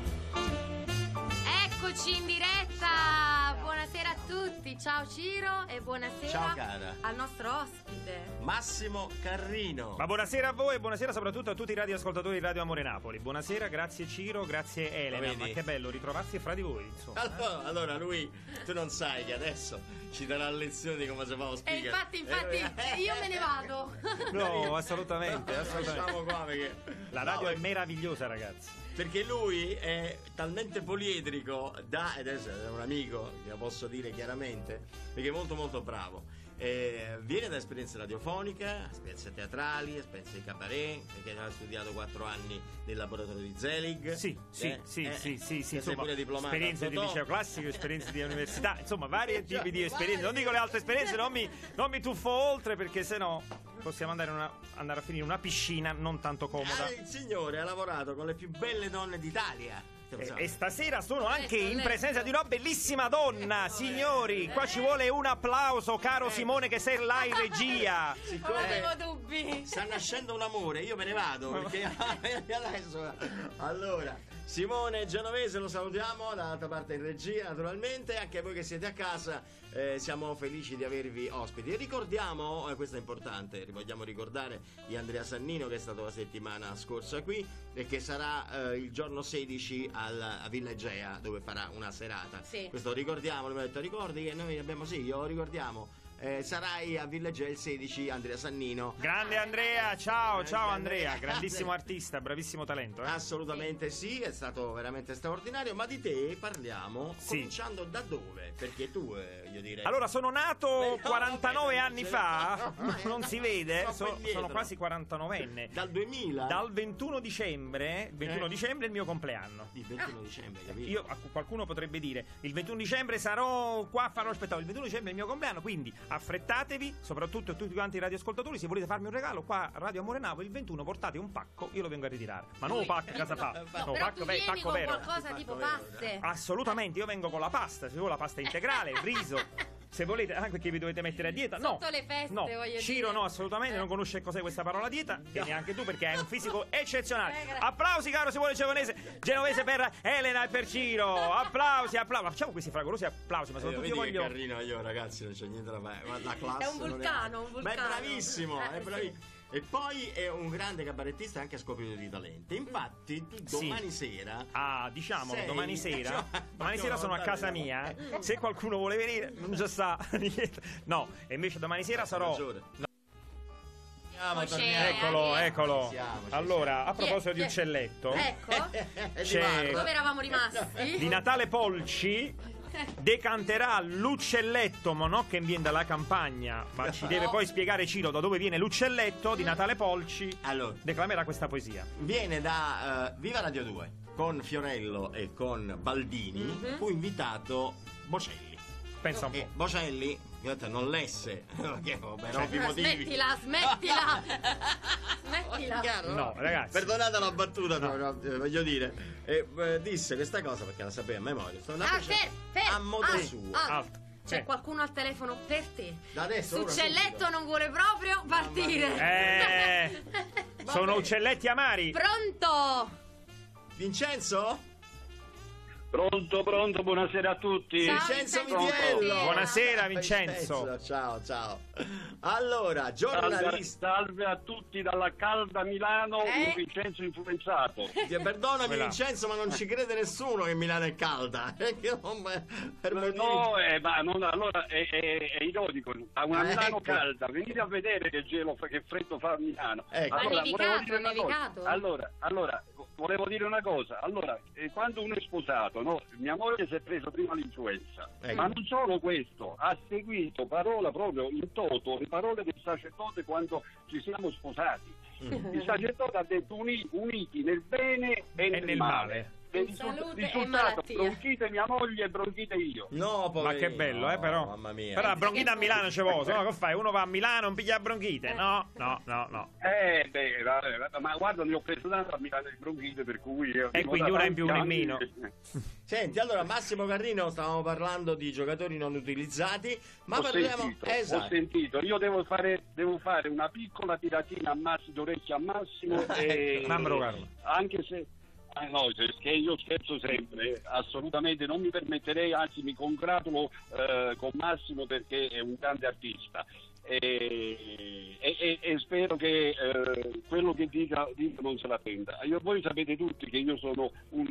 Eccoci in diretta. Buonasera a tutti. Ciao Ciro e buonasera Ciao, cara. al nostro ospite Massimo Carrino. Ma buonasera a voi e buonasera soprattutto a tutti i radioascoltatori di Radio Amore Napoli. Buonasera, grazie Ciro, grazie Elena. vedi? Ma che bello ritrovarsi fra di voi, insomma. Allora lui, tu non sai che adesso ci darà lezioni di come si fa lo e speaker. infatti io me ne vado. No, assolutamente. Lasciamo qua perché La radio no, è meravigliosa, ragazzi. perché lui è talmente poliedrico ed è un amico, che lo posso dire chiaramente, perché è molto molto bravo. Viene da esperienze radiofoniche, esperienze teatrali, esperienze di cabaret, perché ha studiato 4 anni nel laboratorio di Zelig. Sì, sei insomma, pure diplomato esperienze a di Totò. liceo classico, esperienze di università, insomma, vari tipi di esperienze. Non dico le altre esperienze, non mi tuffo oltre, perché sennò possiamo andare a finire in una piscina non tanto comoda. Il signore ha lavorato con le più belle donne d'Italia. E stasera sono anche in presenza di una bellissima donna, signori. Qua ci vuole un applauso, caro Simone, che sei là in regia. Non Siccome avevo dubbi. sta nascendo un amore, io me ne vado perché adesso. Allora, Simone Genovese lo salutiamo dall'altra parte in regia, naturalmente. Anche voi che siete a casa, siamo felici di avervi ospiti. E ricordiamo, questo è importante, vogliamo ricordare di Andrea Sannino, che è stato la settimana scorsa qui e che sarà il giorno 16 a Villa Egea, dove farà una serata. Sì. Questo ricordiamo, mi ha detto, ricordi che noi abbiamo, sì, io ricordiamo. Sarai a Villa Egea il 16, Andrea Sannino. Grande Andrea, ciao Andrea, grandissimo artista, bravissimo talento. Assolutamente sì, è stato veramente straordinario. Ma di te parliamo cominciando da dove? Perché tu, io direi. Allora, sono nato 49 anni no, fa, non si vede, sono sono quasi 49enne. Dal 2000? Dal 21 dicembre, dicembre è il mio compleanno. Il 21 dicembre, capito? Io, qualcuno potrebbe dire, il 21 dicembre sarò qua a fare lo spettacolo, il 21 dicembre è il mio compleanno, quindi affrettatevi, soprattutto tutti quanti i radioascoltatori, se volete farmi un regalo qua a Radio Amore Napoli, il 21 portate un pacco, io lo vengo a ritirare. Ma non un pacco casa fa, no, Però pacco, tu vieni pacco con vero. qualcosa tipo paste. Assolutamente, io vengo con la pasta, se vuoi la pasta integrale, il riso. Se volete, anche perché vi dovete metere a dieta. No, Sotto le feste, no, voglio Ciro dire. no, assolutamente, non conosce cos'è questa parola dieta, e neanche tu, perché hai un fisico eccezionale. Applausi, caro Simone Genovese per Elena e per Ciro. Applausi. Facciamo questi fragorosi applausi, ma soprattutto io voglio. Carino, io ragazzi, non c'è niente da fare. La classe È un vulcano, Ma è bravissimo, Sì. è bravissimo. E poi è un grande cabarettista, anche a scopritore di talenti. Infatti, tu domani sera. Ah, diciamolo, sei- domani sera. Cioè, Domani sera sono a casa mia. Se qualcuno vuole venire, non già sa. No, e invece domani sera sarò. Eccolo. Allora, a proposito di uccelletto, Ecco, c'è dove eravamo rimasti? di Natale Polci. Decanterà l'uccelletto, ma non che viene dalla campagna, ma ci deve poi spiegare Ciro da dove viene l'uccelletto di Natale Polci. Allora, Declamerà questa poesia. viene da Viva Radio 2 con Fiorello e con Baldini. Fu invitato Bocelli. pensa un po'. Bocelli non lesse per ovvi motivi. Smettila. Chiaro? No, ragazzi. Perdonate la battuta, voglio dire. Disse questa cosa perché la sapeva a memoria. A modo suo. Alto. C'è qualcuno al telefono per te. Da adesso Uccelletto non vuole proprio partire. Sono uccelletti amari. Pronto? Vincenzo? Pronto, buonasera a tutti. Ciao, Vincenzo Vincenzo. Vitiello. Buonasera Vincenzo. Ciao. Allora, giornalista. Salve a tutti dalla calda Milano, un Vincenzo influenzato. Perdonami Vincenzo, ma non ci crede nessuno che Milano è calda. Allora è ironico. A una Milano calda, venite a vedere che gelo, che freddo fa a Milano. Ma nevicato. Allora, volevo dire una cosa. Allora, quando uno è sposato, no? Mia moglie si è presa prima l'influenza, ma non solo questo, ha seguito parola proprio in toto le parole del sacerdote quando ci siamo sposati. Il sacerdote ha detto uniti nel bene e nel male. Salute e malattia. Bronchite mia moglie e bronchite io. No, ma che bello, però. Mamma mia. Però la bronchite a Milano c'è vuole, no? Che fai? Uno va a Milano, non piglia bronchite? No. Ma guarda, ne ho preso tanto a Milano di bronchite, per cui e quindi una in più, una in meno. Senti, allora Massimo Carrino, stavamo parlando di giocatori non utilizzati, ma ho sentito. Io devo fare una piccola tiratina d'orecchio a Massimo e anche se no, che io scherzo sempre, assolutamente non mi permetterei, anzi mi congratulo con Massimo perché è un grande artista e spero che quello che dica non se la prenda. Voi sapete tutti che io sono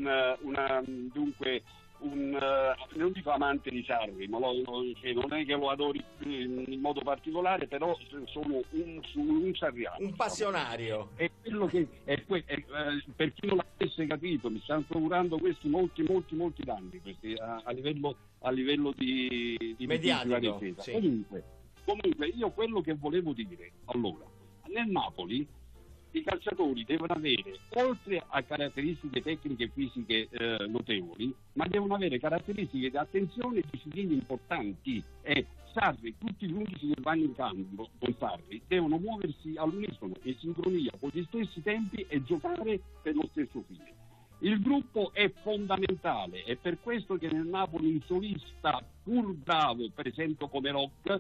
non dico amante di Sarri, ma non è che lo adori in modo particolare, però sono un sarriano, un passionario. E quello che per chi non l'avesse capito, mi stanno procurando questi molti danni questi, a livello di mediatico. Sì. Comunque io quello che volevo dire, allora, nel Napoli i calciatori devono avere, oltre a caratteristiche tecniche e fisiche notevoli, ma devono avere caratteristiche di attenzione e discipline importanti. E Sarri, tutti gli 11 che vanno in campo con Sarri devono muoversi all'unisono, in sincronia, con gli stessi tempi e giocare per lo stesso fine. Il gruppo è fondamentale, è per questo che nel Napoli un solista pur bravo, per esempio come Rock,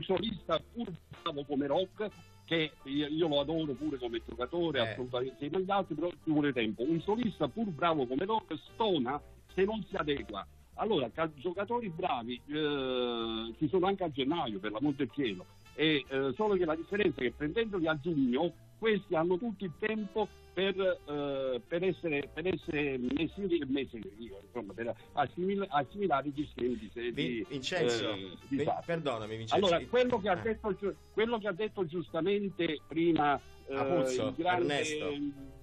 che io lo adoro pure come giocatore, assolutamente insieme agli altri, però ci vuole tempo. Un solista pur bravo come Rock stona se non si adegua. Allora, giocatori bravi ci sono anche a gennaio, per l'amor del cielo, solo che la differenza è che prendendoli a giugno questi hanno tutto il tempo per essere messi per assimilare gli schemi di Vincenzo, perdonami Vincenzo. Allora, quello che ha detto giustamente prima Apuzzo, il grande Ernesto.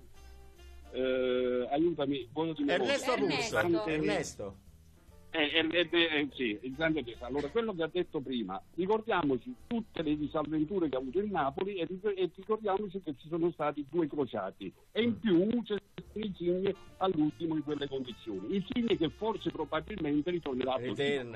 Aiutami, Ernesto. Sì, il grande peso. Allora, quello che ha detto prima, ricordiamoci tutte le disavventure che ha avuto il Napoli e ricordiamoci che ci sono stati 2 crociati e in più c'è stato Insigne all'ultimo in quelle condizioni. Insigne che forse probabilmente ritornerà a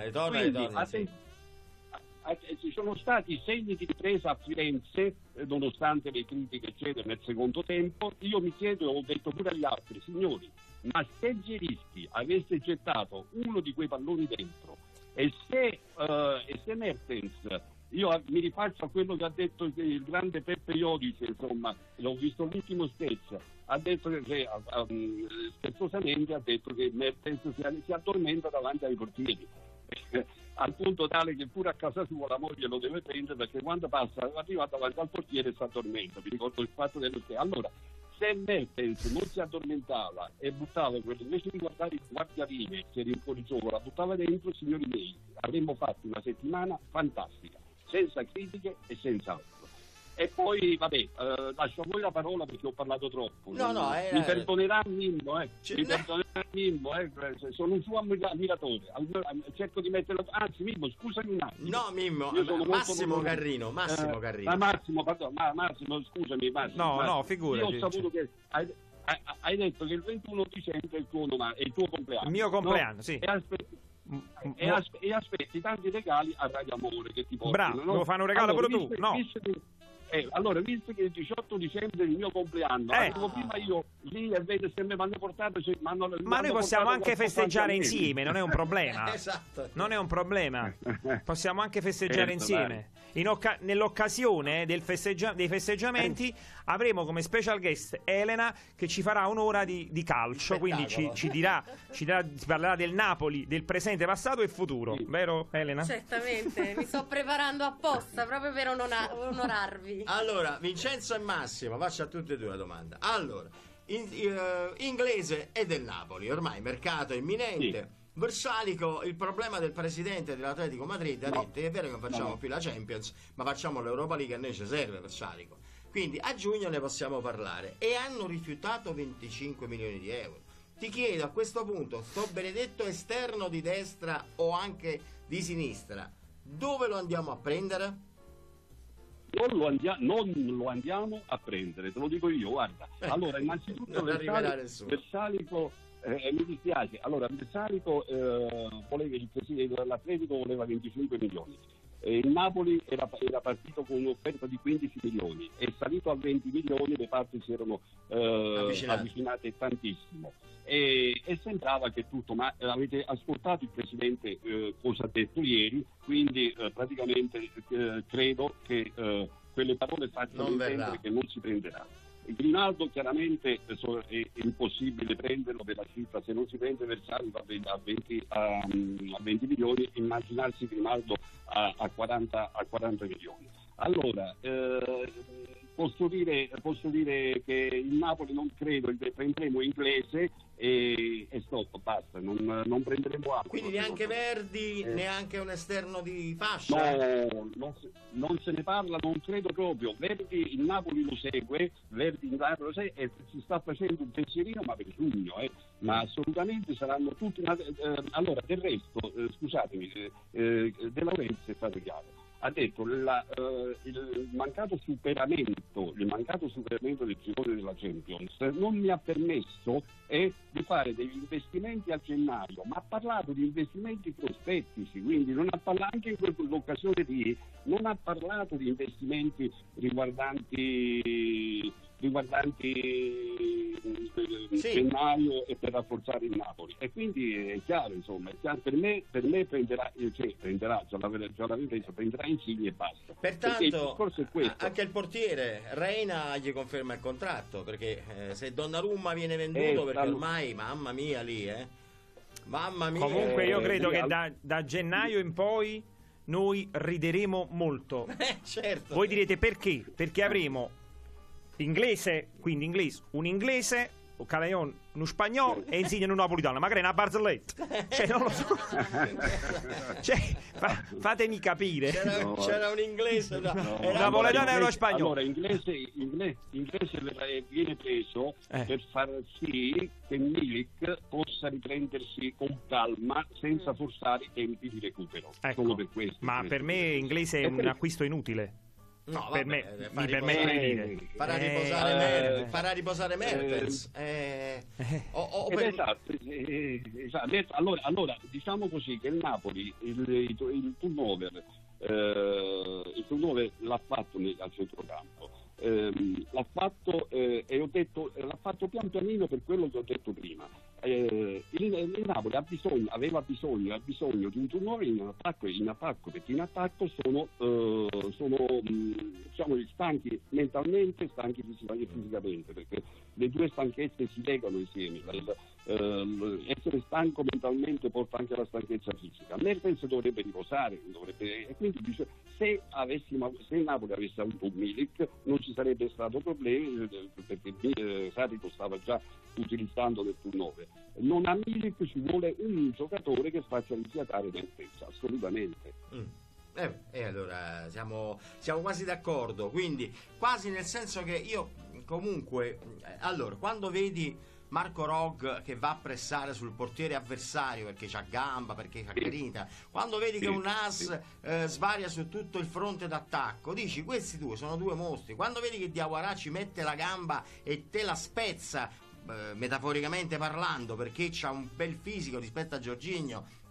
ci sono stati segni di ripresa a Firenze, nonostante le critiche eccetera nel secondo tempo. Io mi chiedo, ho detto pure agli altri, signori, ma se Gerischi avesse gettato uno di quei palloni dentro e se Mertens, io mi rifaccio a quello che ha detto il grande Peppe Iodice, insomma, l'ho visto l'ultimo sketch, ha detto che scherzosamente ha detto che Mertens si addormenta davanti ai portieri al punto tale che pure a casa sua la moglie lo deve prendere perché quando arriva davanti al portiere si addormenta. Mi ricordo il fatto allora, se Mertens non si addormentava e buttava quello, invece di guardare il guardialine che era in fuorigioco, la buttava dentro, signori miei, avremmo fatto una settimana fantastica, senza critiche e senza altro. E poi, vabbè, lascio a voi la parola perché ho parlato troppo. Mi perdonerà Mimmo, sono un suo ammiratore. Cerco di metterlo. Anzi, Mimmo, scusami un attimo. No, Mimmo, Massimo Carrino. Massimo, scusami, Massimo. No, figurati. Io ho saputo che hai detto che il 21 dicembre è il tuo compleanno. Il mio compleanno, sì. e aspetti tanti regali a Radio Amore che ti portano. Bravo, no? Lo fanno un regalo pure tu? No. Allora, visto che il 18 dicembre è il mio compleanno, arrivo prima io lì e vedo se mi hanno portato. Ma noi possiamo anche festeggiare insieme, non è un problema. Esatto. Non è un problema. Possiamo anche festeggiare insieme. Nell'occasione dei festeggiamenti avremo come special guest Elena, che ci farà un'ora di calcio, quindi ci parlerà del Napoli, del presente, passato e futuro, vero Elena? Certamente, mi sto preparando apposta proprio per onorarvi. Allora, Vincenzo e Massimo, faccio a tutti e due una domanda. Allora, inglese e del Napoli, ormai mercato imminente. Sì. Versalico, il problema del presidente dell'Atletico Madrid ha detto: è vero che non facciamo più la Champions, ma facciamo l'Europa League, a noi ci serve Versalico. Quindi a giugno ne possiamo parlare. E hanno rifiutato 25 milioni di euro. Ti chiedo a questo punto, sto benedetto esterno di destra o anche di sinistra, dove lo andiamo a prendere? Non lo andiamo a prendere, te lo dico io, guarda. Allora, innanzitutto Versalico, mi dispiace. Allora, Versalico voleva, il presidente dell'Atletico voleva 25 milioni. Il Napoli era partito con un'offerta di 15 milioni, è salito a 20 milioni, le parti si erano avvicinate tantissimo. E sembrava che tutto, ma avete ascoltato il Presidente cosa ha detto ieri, quindi praticamente credo che quelle parole facciano intendere che non si prenderà. Grimaldo chiaramente è impossibile prenderlo per la cifra, se non si prende Versalico a 20 milioni, immaginarsi Grimaldo a 40 milioni. Allora, posso dire che il Napoli non credo, prenderemo Inglese e stop, basta, non prenderemo altro. Quindi neanche Verdi, neanche un esterno di fascia? No, non se ne parla, non credo proprio. Verdi, il Napoli lo segue, e si sta facendo un pensierino, ma per giugno, ma assolutamente saranno tutti. Allora, del resto, scusatemi, De Laurentiis è stato chiaro. Ha detto il mancato superamento del girone della Champions non mi ha permesso di fare degli investimenti a gennaio, ma ha parlato di investimenti prospettici, quindi non ha parlato, anche in quell'occasione non ha parlato di investimenti riguardanti gennaio e per rafforzare il Napoli, e quindi è chiaro, insomma, per me prenderà Insigne e basta. Pertanto il anche il portiere Reina gli conferma il contratto, perché se Donnarumma viene venduto, perché ormai mamma mia lì mamma mia. Comunque io credo che da gennaio in poi noi rideremo molto. Certo. Voi direte perché? Perché avremo un inglese, un Calayon, uno spagnolo e Insigne un napolitano, magari una barzelletta. Non lo so. Fatemi capire. C'era un inglese, un napoletano e uno spagnolo. Allora, inglese viene preso per far sì che Milik possa riprendersi con calma senza forzare i tempi di recupero. Ecco. Solo per questo. Ma per me inglese è un acquisto inutile. No, per me, mi permette di dire. Farà riposare Mertens. Esatto. Allora, diciamo così che il Napoli il turnover l'ha fatto al centrocampo. L'ha fatto e ho detto l'ha fatto pian pianino, per quello che ho detto prima. Il Napoli aveva bisogno di un turnover in attacco, perché in attacco sono diciamo stanchi mentalmente, stanchi fisicamente, perché le due stanchezze si legano insieme. Essere stanco mentalmente porta anche alla stanchezza fisica. Mertens dovrebbe riposare, e quindi se il Napoli avesse avuto un Milik non ci sarebbe stato problemi, perché Sadico stava già utilizzando del turnover. Non a Milik ci vuole un giocatore che faccia rifiatare Mertens, assolutamente. Allora siamo quasi d'accordo, quindi quasi, nel senso che io comunque, allora, quando vedi Marco Rog che va a pressare sul portiere avversario perché c'ha gamba, perché c'ha grinta, quando vedi che un as svaria su tutto il fronte d'attacco, dici questi due sono due mostri. Quando vedi che Diawara ci mette la gamba e te la spezza, metaforicamente parlando, perché c'ha un bel fisico rispetto a Jorginho,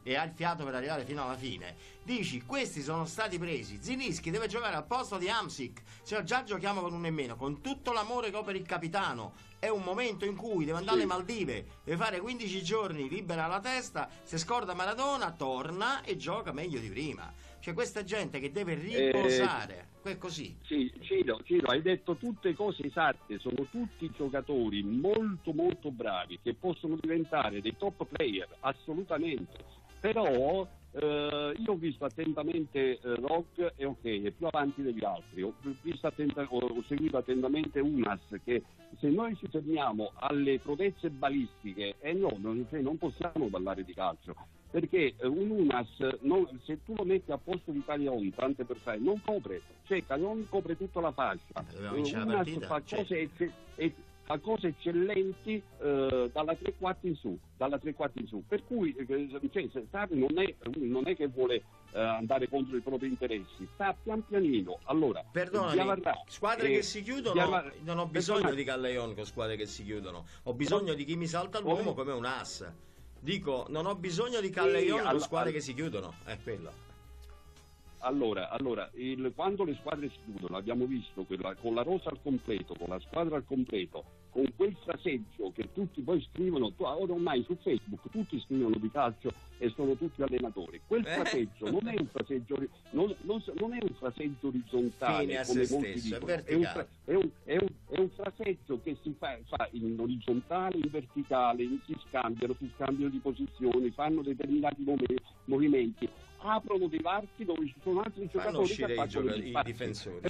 e ha il fiato per arrivare fino alla fine, dici questi sono stati presi, Zilinski deve giocare al posto di Hamsik, cioè già giochiamo con un nemmeno, con tutto l'amore che ho per il capitano, è un momento in cui deve andare alle Maldive, deve fare 15 giorni libera la testa, se scorda Maradona torna e gioca meglio di prima. C'è questa gente che deve riposare, è così. Sì, Ciro, hai detto tutte cose esatte, sono tutti giocatori molto molto bravi che possono diventare dei top player, assolutamente. Però io ho visto attentamente Rock e ok, è più avanti degli altri. Ho seguito attentamente Unas, che se noi ci fermiamo alle prodezze balistiche, non possiamo parlare di calcio. Perché un Unas, se tu lo metti a posto di Calion, tante per fare, non copre, cioè Calion copre tutta la fascia. Unas fa cose eccellenti dalla 3/4 in su, per cui Sarri non è che vuole andare contro i propri interessi, sta pian pianino. Allora, perdonami, squadre che si chiudono, non ho bisogno di Callejon con squadre che si chiudono, ho bisogno di chi mi salta l'uomo come un as. Dico, non ho bisogno di Callejon con squadre che si chiudono, è quello. Allora, quando le squadre si chiudono, abbiamo visto con la rosa al completo, con la squadra al completo, con quel fraseggio che tutti poi scrivono, ormai su Facebook tutti scrivono di calcio e sono tutti allenatori. Quel fraseggio non è un fraseggio, non è un fraseggio orizzontale come molti dicono, è un fraseggio che si fa in orizzontale, in verticale, si scambiano di posizioni, fanno determinati movimenti, aprono dei varchi dove ci sono altri giocatori che attaccano i difensori.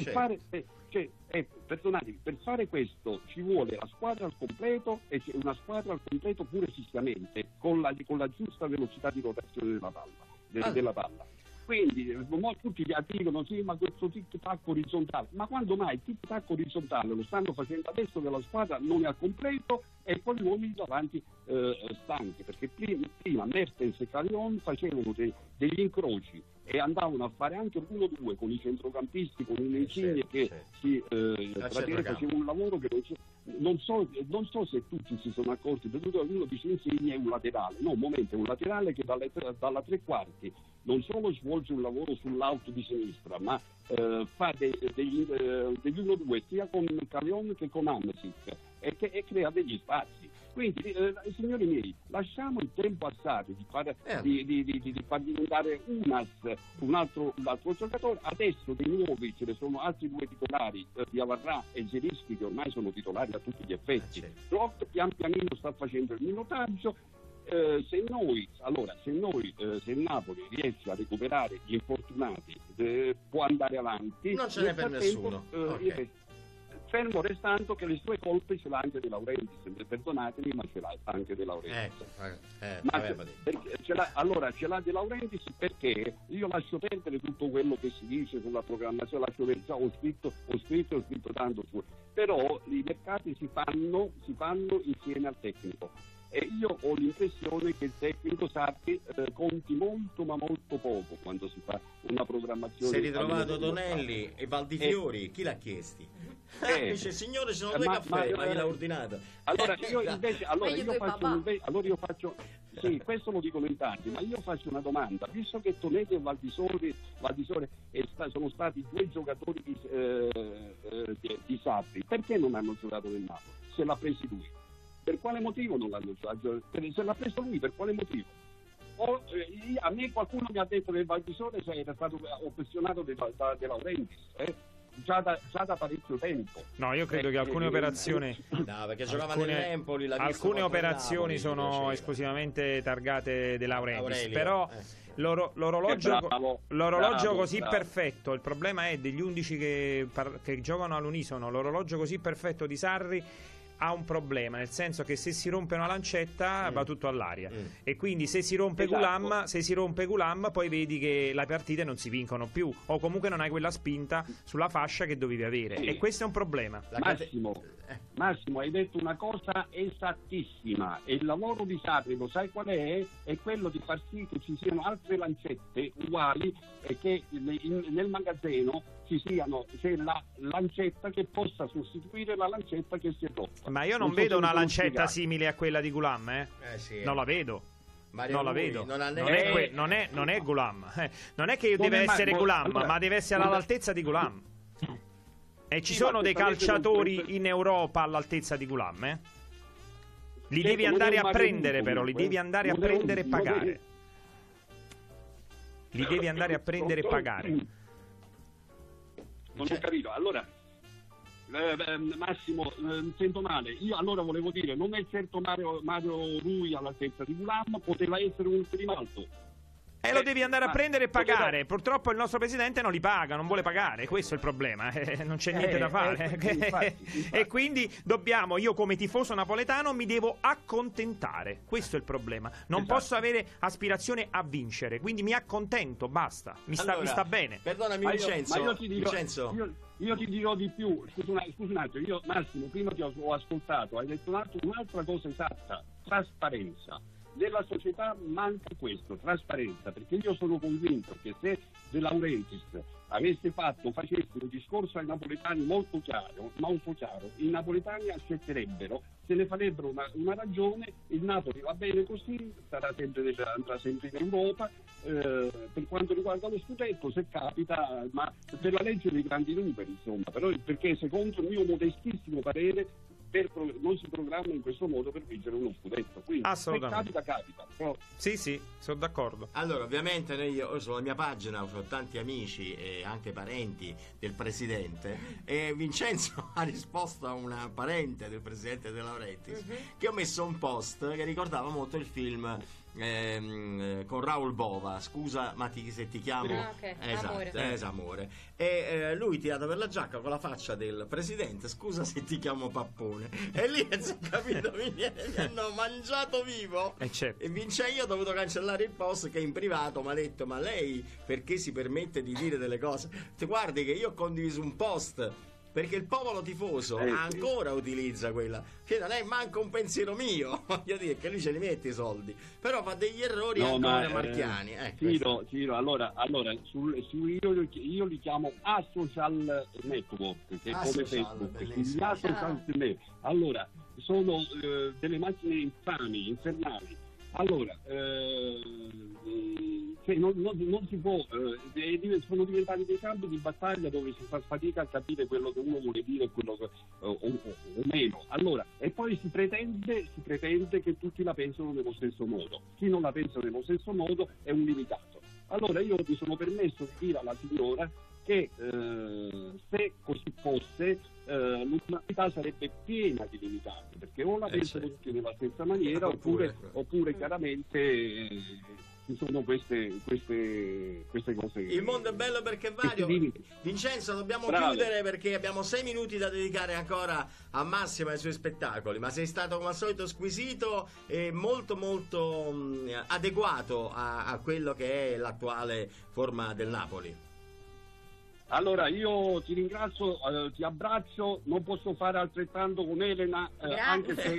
Per fare questo ci vuole la squadra al completo e una squadra al completo pure fisicamente, con la giusta velocità di rotazione della palla. Quindi tutti dicono sì, ma questo tic-tac orizzontale, ma quando mai il tic-tac orizzontale lo stanno facendo adesso che la squadra non è al completo e poi gli uomini davanti stanchi, perché prima Mertens e Calion facevano degli incroci e andavano a fare anche l'1-2 con i centrocampisti, con un Insigne faceva un lavoro che non so se tutti si sono accorti, perché uno dice Insigne è un laterale, no, un momento, è un laterale che dalla 3/4 non solo svolge un lavoro sull'out di sinistra, ma fa degli 1-2 sia con Calion che con Hamsik e crea degli spazi. Quindi, signori miei, lasciamo il tempo a Sarri di far diventare un altro giocatore. Adesso dei nuovi ce ne sono altri due titolari, Diawara e Zilinski, che ormai sono titolari a tutti gli effetti. Rock pian pianino sta facendo il minutaggio. Se il Napoli riesce a recuperare gli infortunati, può andare avanti. Non ce n'è per nessuno. Fermo restando che le sue colpe ce l'ha anche De Laurentiis, perdonatemi, ma ce l'ha anche De Laurentiis. Ce l'ha De Laurentiis perché io lascio perdere tutto quello che si dice sulla programmazione, ho scritto tanto su, però i mercati si fanno insieme al tecnico. E io ho l'impressione che il tecnico Sarri conti molto ma molto poco quando si fa una programmazione. Si è ritrovato Tonelli e Valdifiori, chi l'ha chiesti? Dice signore, ci sono due caffè, ma gliel'ha ordinato. Allora io faccio sì, questo lo dicono in tanti, ma io faccio una domanda: visto che Tonelli e Valdisore sono stati due giocatori di Sarri, perché non hanno giocato nel Napoli? Se l'ha presi lui. Per quale motivo non l'hanno giocato? Se l'ha preso lui, per quale motivo? A me qualcuno mi ha detto che Valdisore era stato ossessionato De Laurentiis, già da parecchio tempo. No, io credo che alcune operazioni perché giocava nell'Empoli, alcune operazioni sono esclusivamente targate De Laurentiis, però l'orologio così perfetto, il problema è degli 11 che giocano all'unisono, l'orologio così perfetto di Sarri ha un problema, nel senso che se si rompe una lancetta va tutto all'aria e quindi se si rompe Gulam poi vedi che le partite non si vincono più o comunque non hai quella spinta sulla fascia che dovevi avere e questo è un problema. Massimo, hai detto una cosa esattissima e il lavoro di Sarri, lo sai qual è? È quello di far sì che ci siano altre lancette uguali e che nel magazzino c'è la lancetta che possa sostituire la lancetta che si è rotta. Ma io non vedo una lancetta simile a quella di Gulam, sì. Non la vedo. Mario No, la Rui, vedo. non è Ghulam. Non è che Non deve è essere Ghulam, allora, ma deve essere all'altezza di Ghulam. E ci Sì, sono ma dei certamente calciatori non- in Europa all'altezza di Ghulam, Li Certo, devi non andare è a un prendere, Mario però, li comunque. devi andare a Non è un- prendere e non è- pagare. Li devi andare a prendere e pagare. Non ho capito. Allora, Massimo, sento male. Io allora volevo dire, non è certo Mario Rui all'altezza di Ghulam, poteva essere un primalto. E lo devi andare a ma prendere e pagare. poteva- Purtroppo il nostro presidente non li paga, non vuole pagare. Questo è il problema. Non c'è niente da fare. infatti. E quindi io come tifoso napoletano mi devo accontentare. Questo è il problema. Non Esatto. posso avere aspirazione a vincere. Quindi mi accontento, basta. Mi sta bene. Perdonami, Ma Vincenzo. io ti dirò, Vincenzo. io ti dirò di più. Scusa un attimo, io Massimo, prima ti ho ascoltato, hai detto un'altra cosa esatta: trasparenza. Nella società manca questo, trasparenza, perché io sono convinto che se De Laurentiis facesse un discorso ai napoletani molto chiaro, i napoletani accetterebbero, se ne farebbero una ragione, il Napoli va bene così, andrà sempre in Europa, per quanto riguarda lo scudetto, se capita, ma per la legge dei grandi numeri, insomma, però perché secondo il mio modestissimo parere non si programma in questo modo per vincere uno scudetto, quindi se capita però... Sì, sono d'accordo. Allora, ovviamente io sulla mia pagina ho tanti amici e anche parenti del presidente, e Vincenzo ha risposto a una parente del presidente De Laurentiis che ho messo un post che ricordava molto il film con Raul Bova, scusa ma se ti chiamo Esatto, Amore. E lui tirato per la giacca con la faccia del presidente, scusa se ti chiamo Pappone, e lì si è capito, mi hanno mangiato vivo. Certo. E io ho dovuto cancellare il post, che in privato mi ha detto: ma lei perché si permette di dire delle cose? Guardi che io ho condiviso un post perché il popolo tifoso ancora utilizza quella, cioè non è manco un pensiero mio, voglio dire che lui ce li mette i soldi, però fa degli errori ancora marchiani. Ciro, allora io li chiamo asocial network, che è come Facebook, gli asocial network. Allora sono delle macchine infernali. Allora non si può, sono diventati dei campi di battaglia dove si fa fatica a capire quello che uno vuole dire e quello o meno. Allora, e poi si pretende che tutti la pensano nello stesso modo. Chi non la pensa nello stesso modo è un limitato. Allora io mi sono permesso di dire alla signora che se così fosse l'umanità sarebbe piena di limitati, perché o la pensano tutti nella stessa maniera oppure chiaramente ci sono queste cose. Il mondo è bello perché è vario. Vincenzo, dobbiamo chiudere perché abbiamo 6 minuti da dedicare ancora a Massimo e ai suoi spettacoli, ma sei stato come al solito squisito e molto molto adeguato a quello che è l'attuale forma del Napoli. Allora io ti ringrazio, ti abbraccio, non posso fare altrettanto con Elena, anche se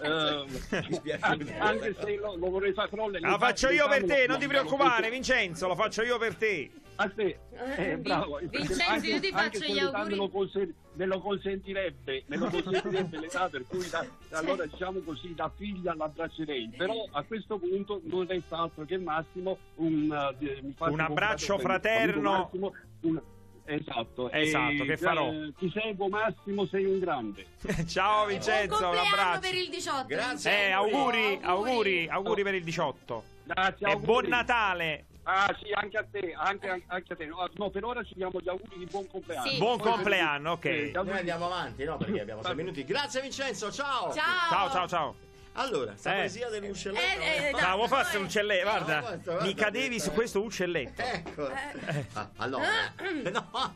lo vorrei fare, però la faccio io per te, non ti preoccupare Vincenzo, lo faccio io per te. A te, bravo. Vincenzo, io ti faccio gli auguri. Me lo consentirebbe l'età, per cui allora diciamo così, da figlia l'abbraccerei, però a questo punto non resta altro che Massimo un abbraccio fraterno. Esatto, che farò. Ti seguo Massimo, sei un grande. Ciao Vincenzo, buon un abbraccio per il 18. Grazie. Auguri per il 18. Grazie. E buon Natale. Sì, anche a te, anche a te. No, per ora ci diamo gli auguri di buon compleanno. Sì. Buon compleanno, ok. Noi andiamo avanti, no? Perché abbiamo 6 minuti. Grazie Vincenzo, ciao. Ciao. Allora, sta poesia dell'uccelletto. Stavo facendo l'uccelletto, guarda. Mi cadevi su questo uccelletto. Ecco. Allora, no,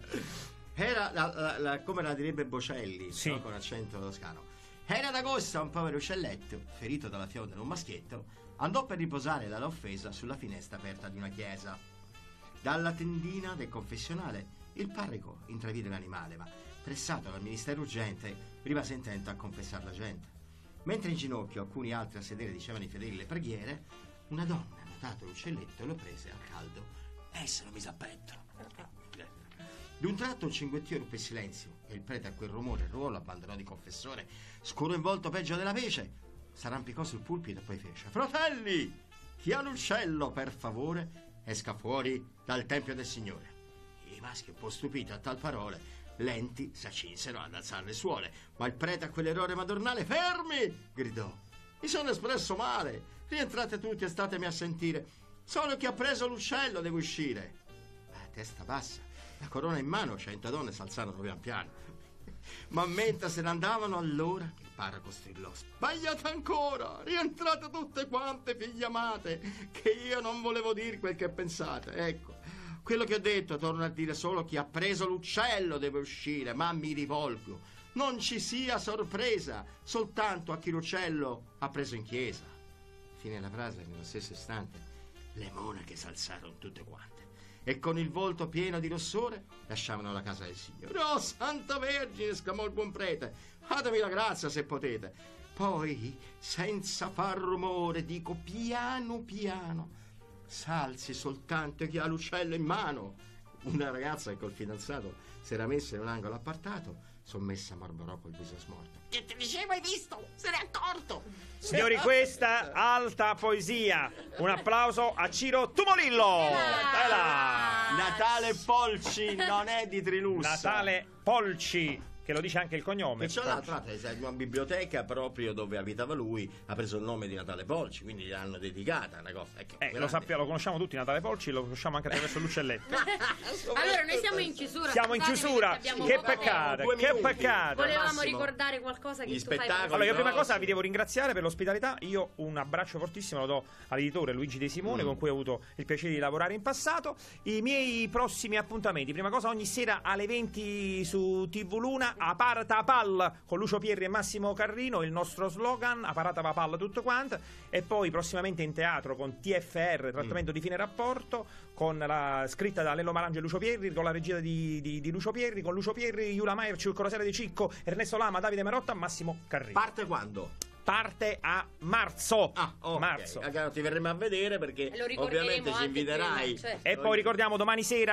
era come la direbbe Bocelli, sì, no? Con accento toscano. Era d'agosto un povero uccelletto, ferito dalla fionda da un maschietto, andò per riposare dall'offesa sulla finestra aperta di una chiesa. Dalla tendina del confessionale il parroco intravide l'animale, ma pressato dal ministero urgente rimase intento a confessare la gente. Mentre in ginocchio alcuni altri a sedere dicevano i fedeli le preghiere, una donna, notato l'uccelletto, lo prese al caldo e se lo mise a petto. D'un tratto un cinguettio ruppe il silenzio e il prete a quel rumore il ruolo abbandonò di confessore, scuro in volto peggio della pece, s'arrampicò sul pulpito e poi fece: fratelli, chi ha l'uccello, per favore, esca fuori dal tempio del Signore. I maschi, un po' stupiti a tal parole, lenti s'accinsero ad alzare le suole, ma il prete a quell'errore madornale: fermi! Gridò. Mi sono espresso male. Rientrate tutti e statemi a sentire. Solo chi ha preso l'uccello deve uscire. A testa bassa, la corona in mano, 100 donne s'alzarono pian piano. Ma mentre se ne andavano, allora il parroco strillò: sbagliate ancora, rientrate tutte quante, figlie amate, che io non volevo dire quel che pensate. Ecco, quello che ho detto torno a dire: solo chi ha preso l'uccello deve uscire. Ma mi rivolgo, non ci sia sorpresa, soltanto a chi l'uccello ha preso in chiesa. Fine la frase, nello stesso istante le monache s'alzarono tutte quante e con il volto pieno di rossore lasciavano la casa del Signore. Oh, Santa Vergine, esclamò il buon prete, fatemi la grazia se potete. Poi, senza far rumore, dico piano piano: s'alzi soltanto chi ha l'uccello in mano. Una ragazza che col fidanzato si era messa in un angolo appartato, sommessa mormorò col viso smorto: che ti dicevo, hai visto? Se n'è accorto. Signori, questa alta poesia. Un applauso a Ciro Tumolillo. Natale Polci non è di Trilussa. Natale Polci, che lo dice anche il cognome. E c'è un'altra, una biblioteca proprio dove abitava lui, ha preso il nome di Natale Polci, quindi gli hanno dedicata una cosa. Ecco, lo conosciamo tutti Natale Polci, lo conosciamo anche attraverso l'uccelletto. Allora, noi siamo in chiusura. Siamo in chiusura. Che peccato, che peccato. Volevamo ricordare qualcosa che gli tu fai. spettacoli. Allora, io prima cosa vi devo ringraziare per l'ospitalità. Io un abbraccio fortissimo lo do all'editore Luigi De Simone, con cui ho avuto il piacere di lavorare in passato. I miei prossimi appuntamenti: prima cosa, ogni sera alle 20 su TV Luna, Aparata Pal con Lucio Pierri e Massimo Carrino, il nostro slogan, Aparata va palla tutto quanto. E poi prossimamente in teatro con TFR, trattamento di fine rapporto, con la scritta da Lello Marange e Lucio Pierri, con la regia di Lucio Pierri, con Lucio Pierri, Iula Maier, Circo Rosera di Cicco, Ernesto Lama, Davide Marotta, Massimo Carrino. Parte quando? Parte a marzo. Marzo. Ti verremo a vedere perché ovviamente ci inviterai. Certo. E poi ricordiamo domani sera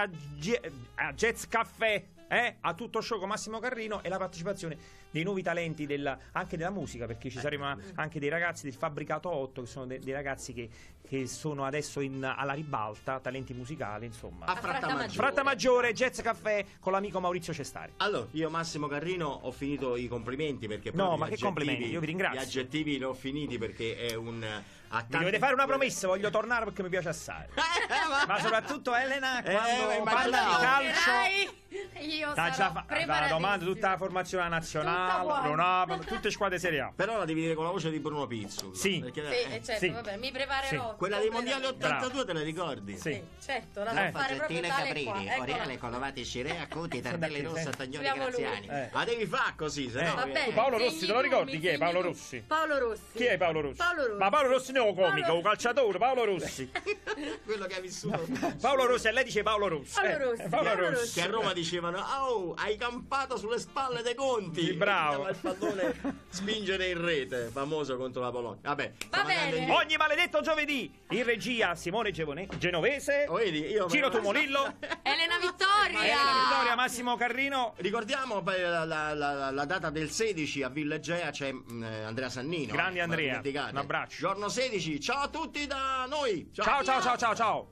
a Jazz Caffè, a tutto show con Massimo Carrino, e la partecipazione dei nuovi talenti anche della musica, perché ci saranno anche dei ragazzi del Fabbricato 8, che sono dei ragazzi che sono adesso alla ribalta, talenti musicali, insomma. A Fratta Maggiore, Jazz Caffè con l'amico Maurizio Cestari. Allora, io Massimo Carrino ho finito i complimenti, perché no, ma che complimenti, io vi ringrazio. Gli aggettivi li ho finiti perché è un... Mi dovete fare una promessa, voglio tornare perché mi piace assai. Ma soprattutto Elena, quando parla di calcio, io sarò la domanda tutta la formazione nazionale, tutte squadre Serie A. Però la devi dire con la voce di Bruno Pizzul. Sì, certo, vabbè, mi preparerò. Quella dei mondiali 82 te la ricordi? Sì, certo, la devo fare proprio tale qua. Oriale, Colovati, Scirea, Conti, Tardelli Rossa, Tagnoni, Graziani. Ma devi fare così, se no... Paolo Rossi, te lo ricordi chi è Paolo Rossi? Paolo Rossi. Chi è Paolo Rossi? Ma Paolo Rossi non è un comico, un calciatore, Paolo Rossi. Quello che ha vissuto. Paolo Rossi, e lei dice Paolo Rossi. Paolo Rossi. Che a Roma dicevano: oh, hai campato sulle spalle dei Conti. Sì, bravo. Il pallone spingere in rete, famoso contro la Polonia. Vabbè, va bene. Ogni maledetto giovedì in regia Simone Genovese, Ciro Tumolillo, Elena Vittoria, Massimo Carrino. Ricordiamo la data del 16 a Villa Egea, c'è Andrea Sannino. Grande Andrea, un abbraccio. Giorno 16, ciao a tutti da noi. Ciao.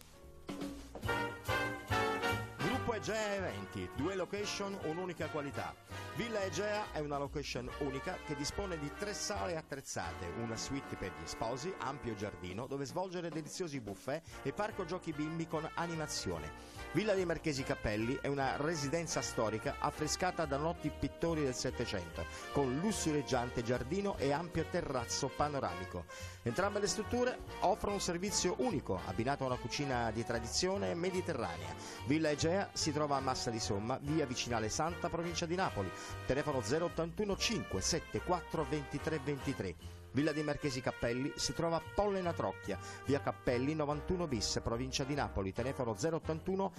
Gruppo Egea Eventi, 2 location, un'unica qualità. Villa Egea è una location unica che dispone di 3 sale attrezzate, una suite per gli sposi, ampio giardino dove svolgere deliziosi buffet e parco giochi bimbi con animazione. Villa dei Marchesi Cappelli è una residenza storica affrescata da noti pittori del Settecento, con lussureggiante giardino e ampio terrazzo panoramico. Entrambe le strutture offrono un servizio unico, abbinato a una cucina di tradizione mediterranea. Villa Egea si trova a Massa di Somma, via Vicinale Santa, provincia di Napoli. Telefono 081 574 23 23. Villa dei Marchesi Cappelli si trova a Pollena Trocchia, via Cappelli 91 bis, provincia di Napoli. Telefono 081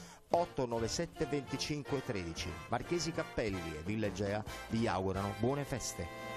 897 25 13. Marchesi Cappelli e Villa Egea vi augurano buone feste.